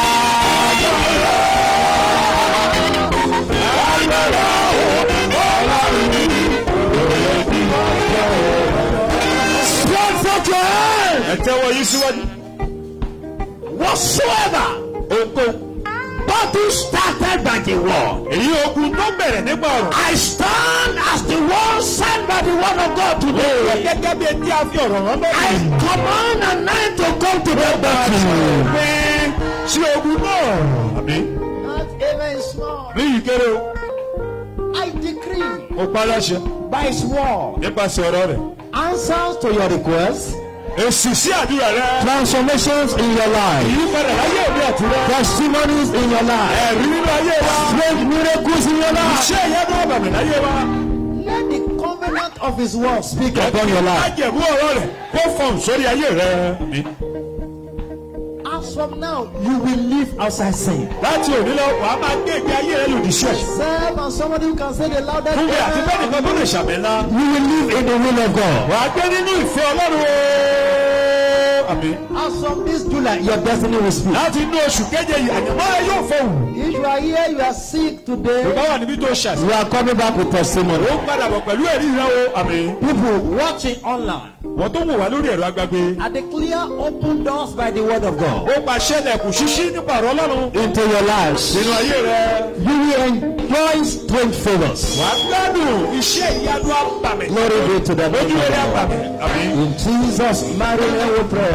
Agbára o, Ọlọ́run mi, kò lè bí bàjẹ́ o lálá. Spread forth your hand. Ẹ tẹ́wọ́ yìí síwájú. Whatsoever. Ohunkóhun. Battle started by the war. Èyí ogun tó bẹ̀rẹ̀ nípa ọ̀rọ̀. I stand as the one sent by the word of God today. Gẹ́gẹ́ bí etí a fi ọ̀rọ̀ rán lọ́wọ́. I command a night to come to the battle. Pé ṣé ogun náà? Àbí? Not even small. Bí ìkéré o. I decree. Mo pa láṣẹ. By his word. Nípasẹ̀ ọ̀rọ̀ rẹ̀. Answers to your requests. Èsì sí àdúrà rẹ. Transformations in your life. Ìyípadà láyé òde àtúrọ. Testimonies in your life. Ẹ̀rí nínú ayé wa. Strange miracles in your life. Iṣẹ́ ìyanu ọ̀bàmì láyé wa. Let the covenant of his word speak upon your life. Ajẹ̀bú ọ̀rọ̀ rẹ̀ kó fọ̀n sórí ayé rẹ. As from now, you will live outside sin. Láti òní lọ, wàá máa gbé ìgbé ayé rẹ lòdì sí ẹ̀. Serve and somebody who can say the loudest. Fúnmi àti bẹ́ẹ̀ nìkan tó lè ṣàmì ńlá. You will live in the will of God. Wàá gbé nínú ìfẹ́ Ọlọ́run o. Amen. As from this July, your destiny will speak. Láti inú oṣù keje yìí, àyànmọ́ rẹ yóò fọ̀hún. If you are here, you are sick today. Yorùbá wà níbi tó ṣàṣì. You are coming back with testimony. Ó ń padà bọ̀ pẹ̀lú ẹ̀rí rẹ o. Amen. People watching online. Wọ́n tó wò wá lórí ẹ̀rọ agbágbé. And declare open doors by the word of God. Ó máa ṣẹlẹ̀ kù ṣíṣí nípa ọ̀rọ̀ Ọlọ́run. Into your lives. Nínú ayé rẹ. You will enjoy strange favours. Wà á gbádùn iṣẹ́ ìyanu àbàmì. Glory be to the Lord. Ojú rere àbàmì. Amen. In Jesus' mighty name we pray.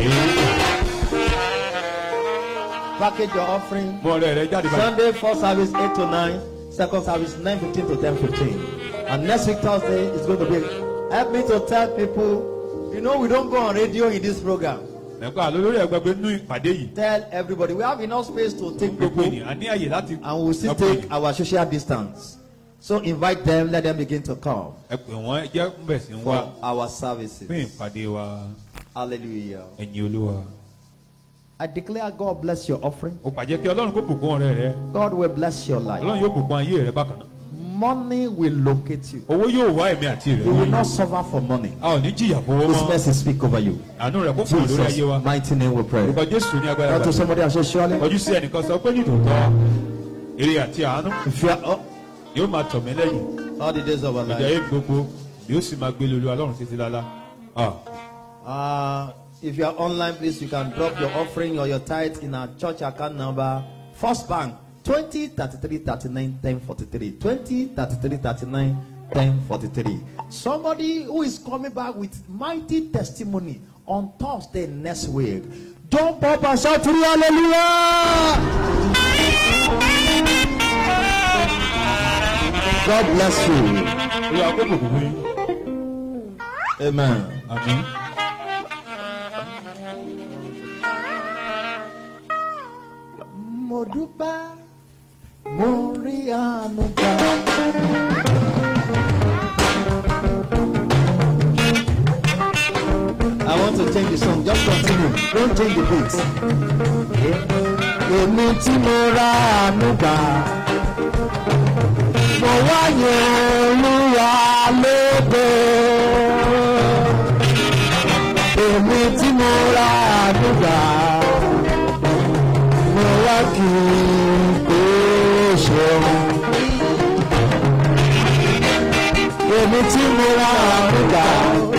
Package your offering. Sunday first service eight to nine. Second service nine fifteen to ten fifteen. And next week Thursday is going to be. Help me to tell people. You know we don't go on radio in this program. Tell everybody we have enough space to take people, and we still take our social distance. So invite them. Let them begin to come for our services. Hallelujah. I declare God bless your offering. God will bless your life. Money will locate you. You will not suffer for money. This mercy speak over you. Jesus' mighty name we pray. Go to somebody and say surely. If you are, oh, yóò máa tọ̀ mí lẹ́yìn. All the days of our ìjà life. yìí gbogbo yóò sì máa gbé lólu Ọlọ́run títí lálá. Uh, if you are online, please, you can drop your offering or your tithe in our church account number. First Bank, twenty, thirty-three, thirty-nine, ten, forty-three. twenty, thirty-three, thirty-nine, ten, forty-three. Somebody who is coming back with mighty testimony on Thursday next week. Jump up and shout to hallelujah! God bless you. Amen. Amen. Mo dúpẹ́, mo rí àánú gbà. I want to change the song. Just continue. Don't change the beat. Èmi tí mo ra àánú gbà. Mo wáyé Olúwa lógo. Èmi tí mo ra àánú gbà. Mo wá kí n kó ṣeun. Èmi tí mo ra àánú gbà.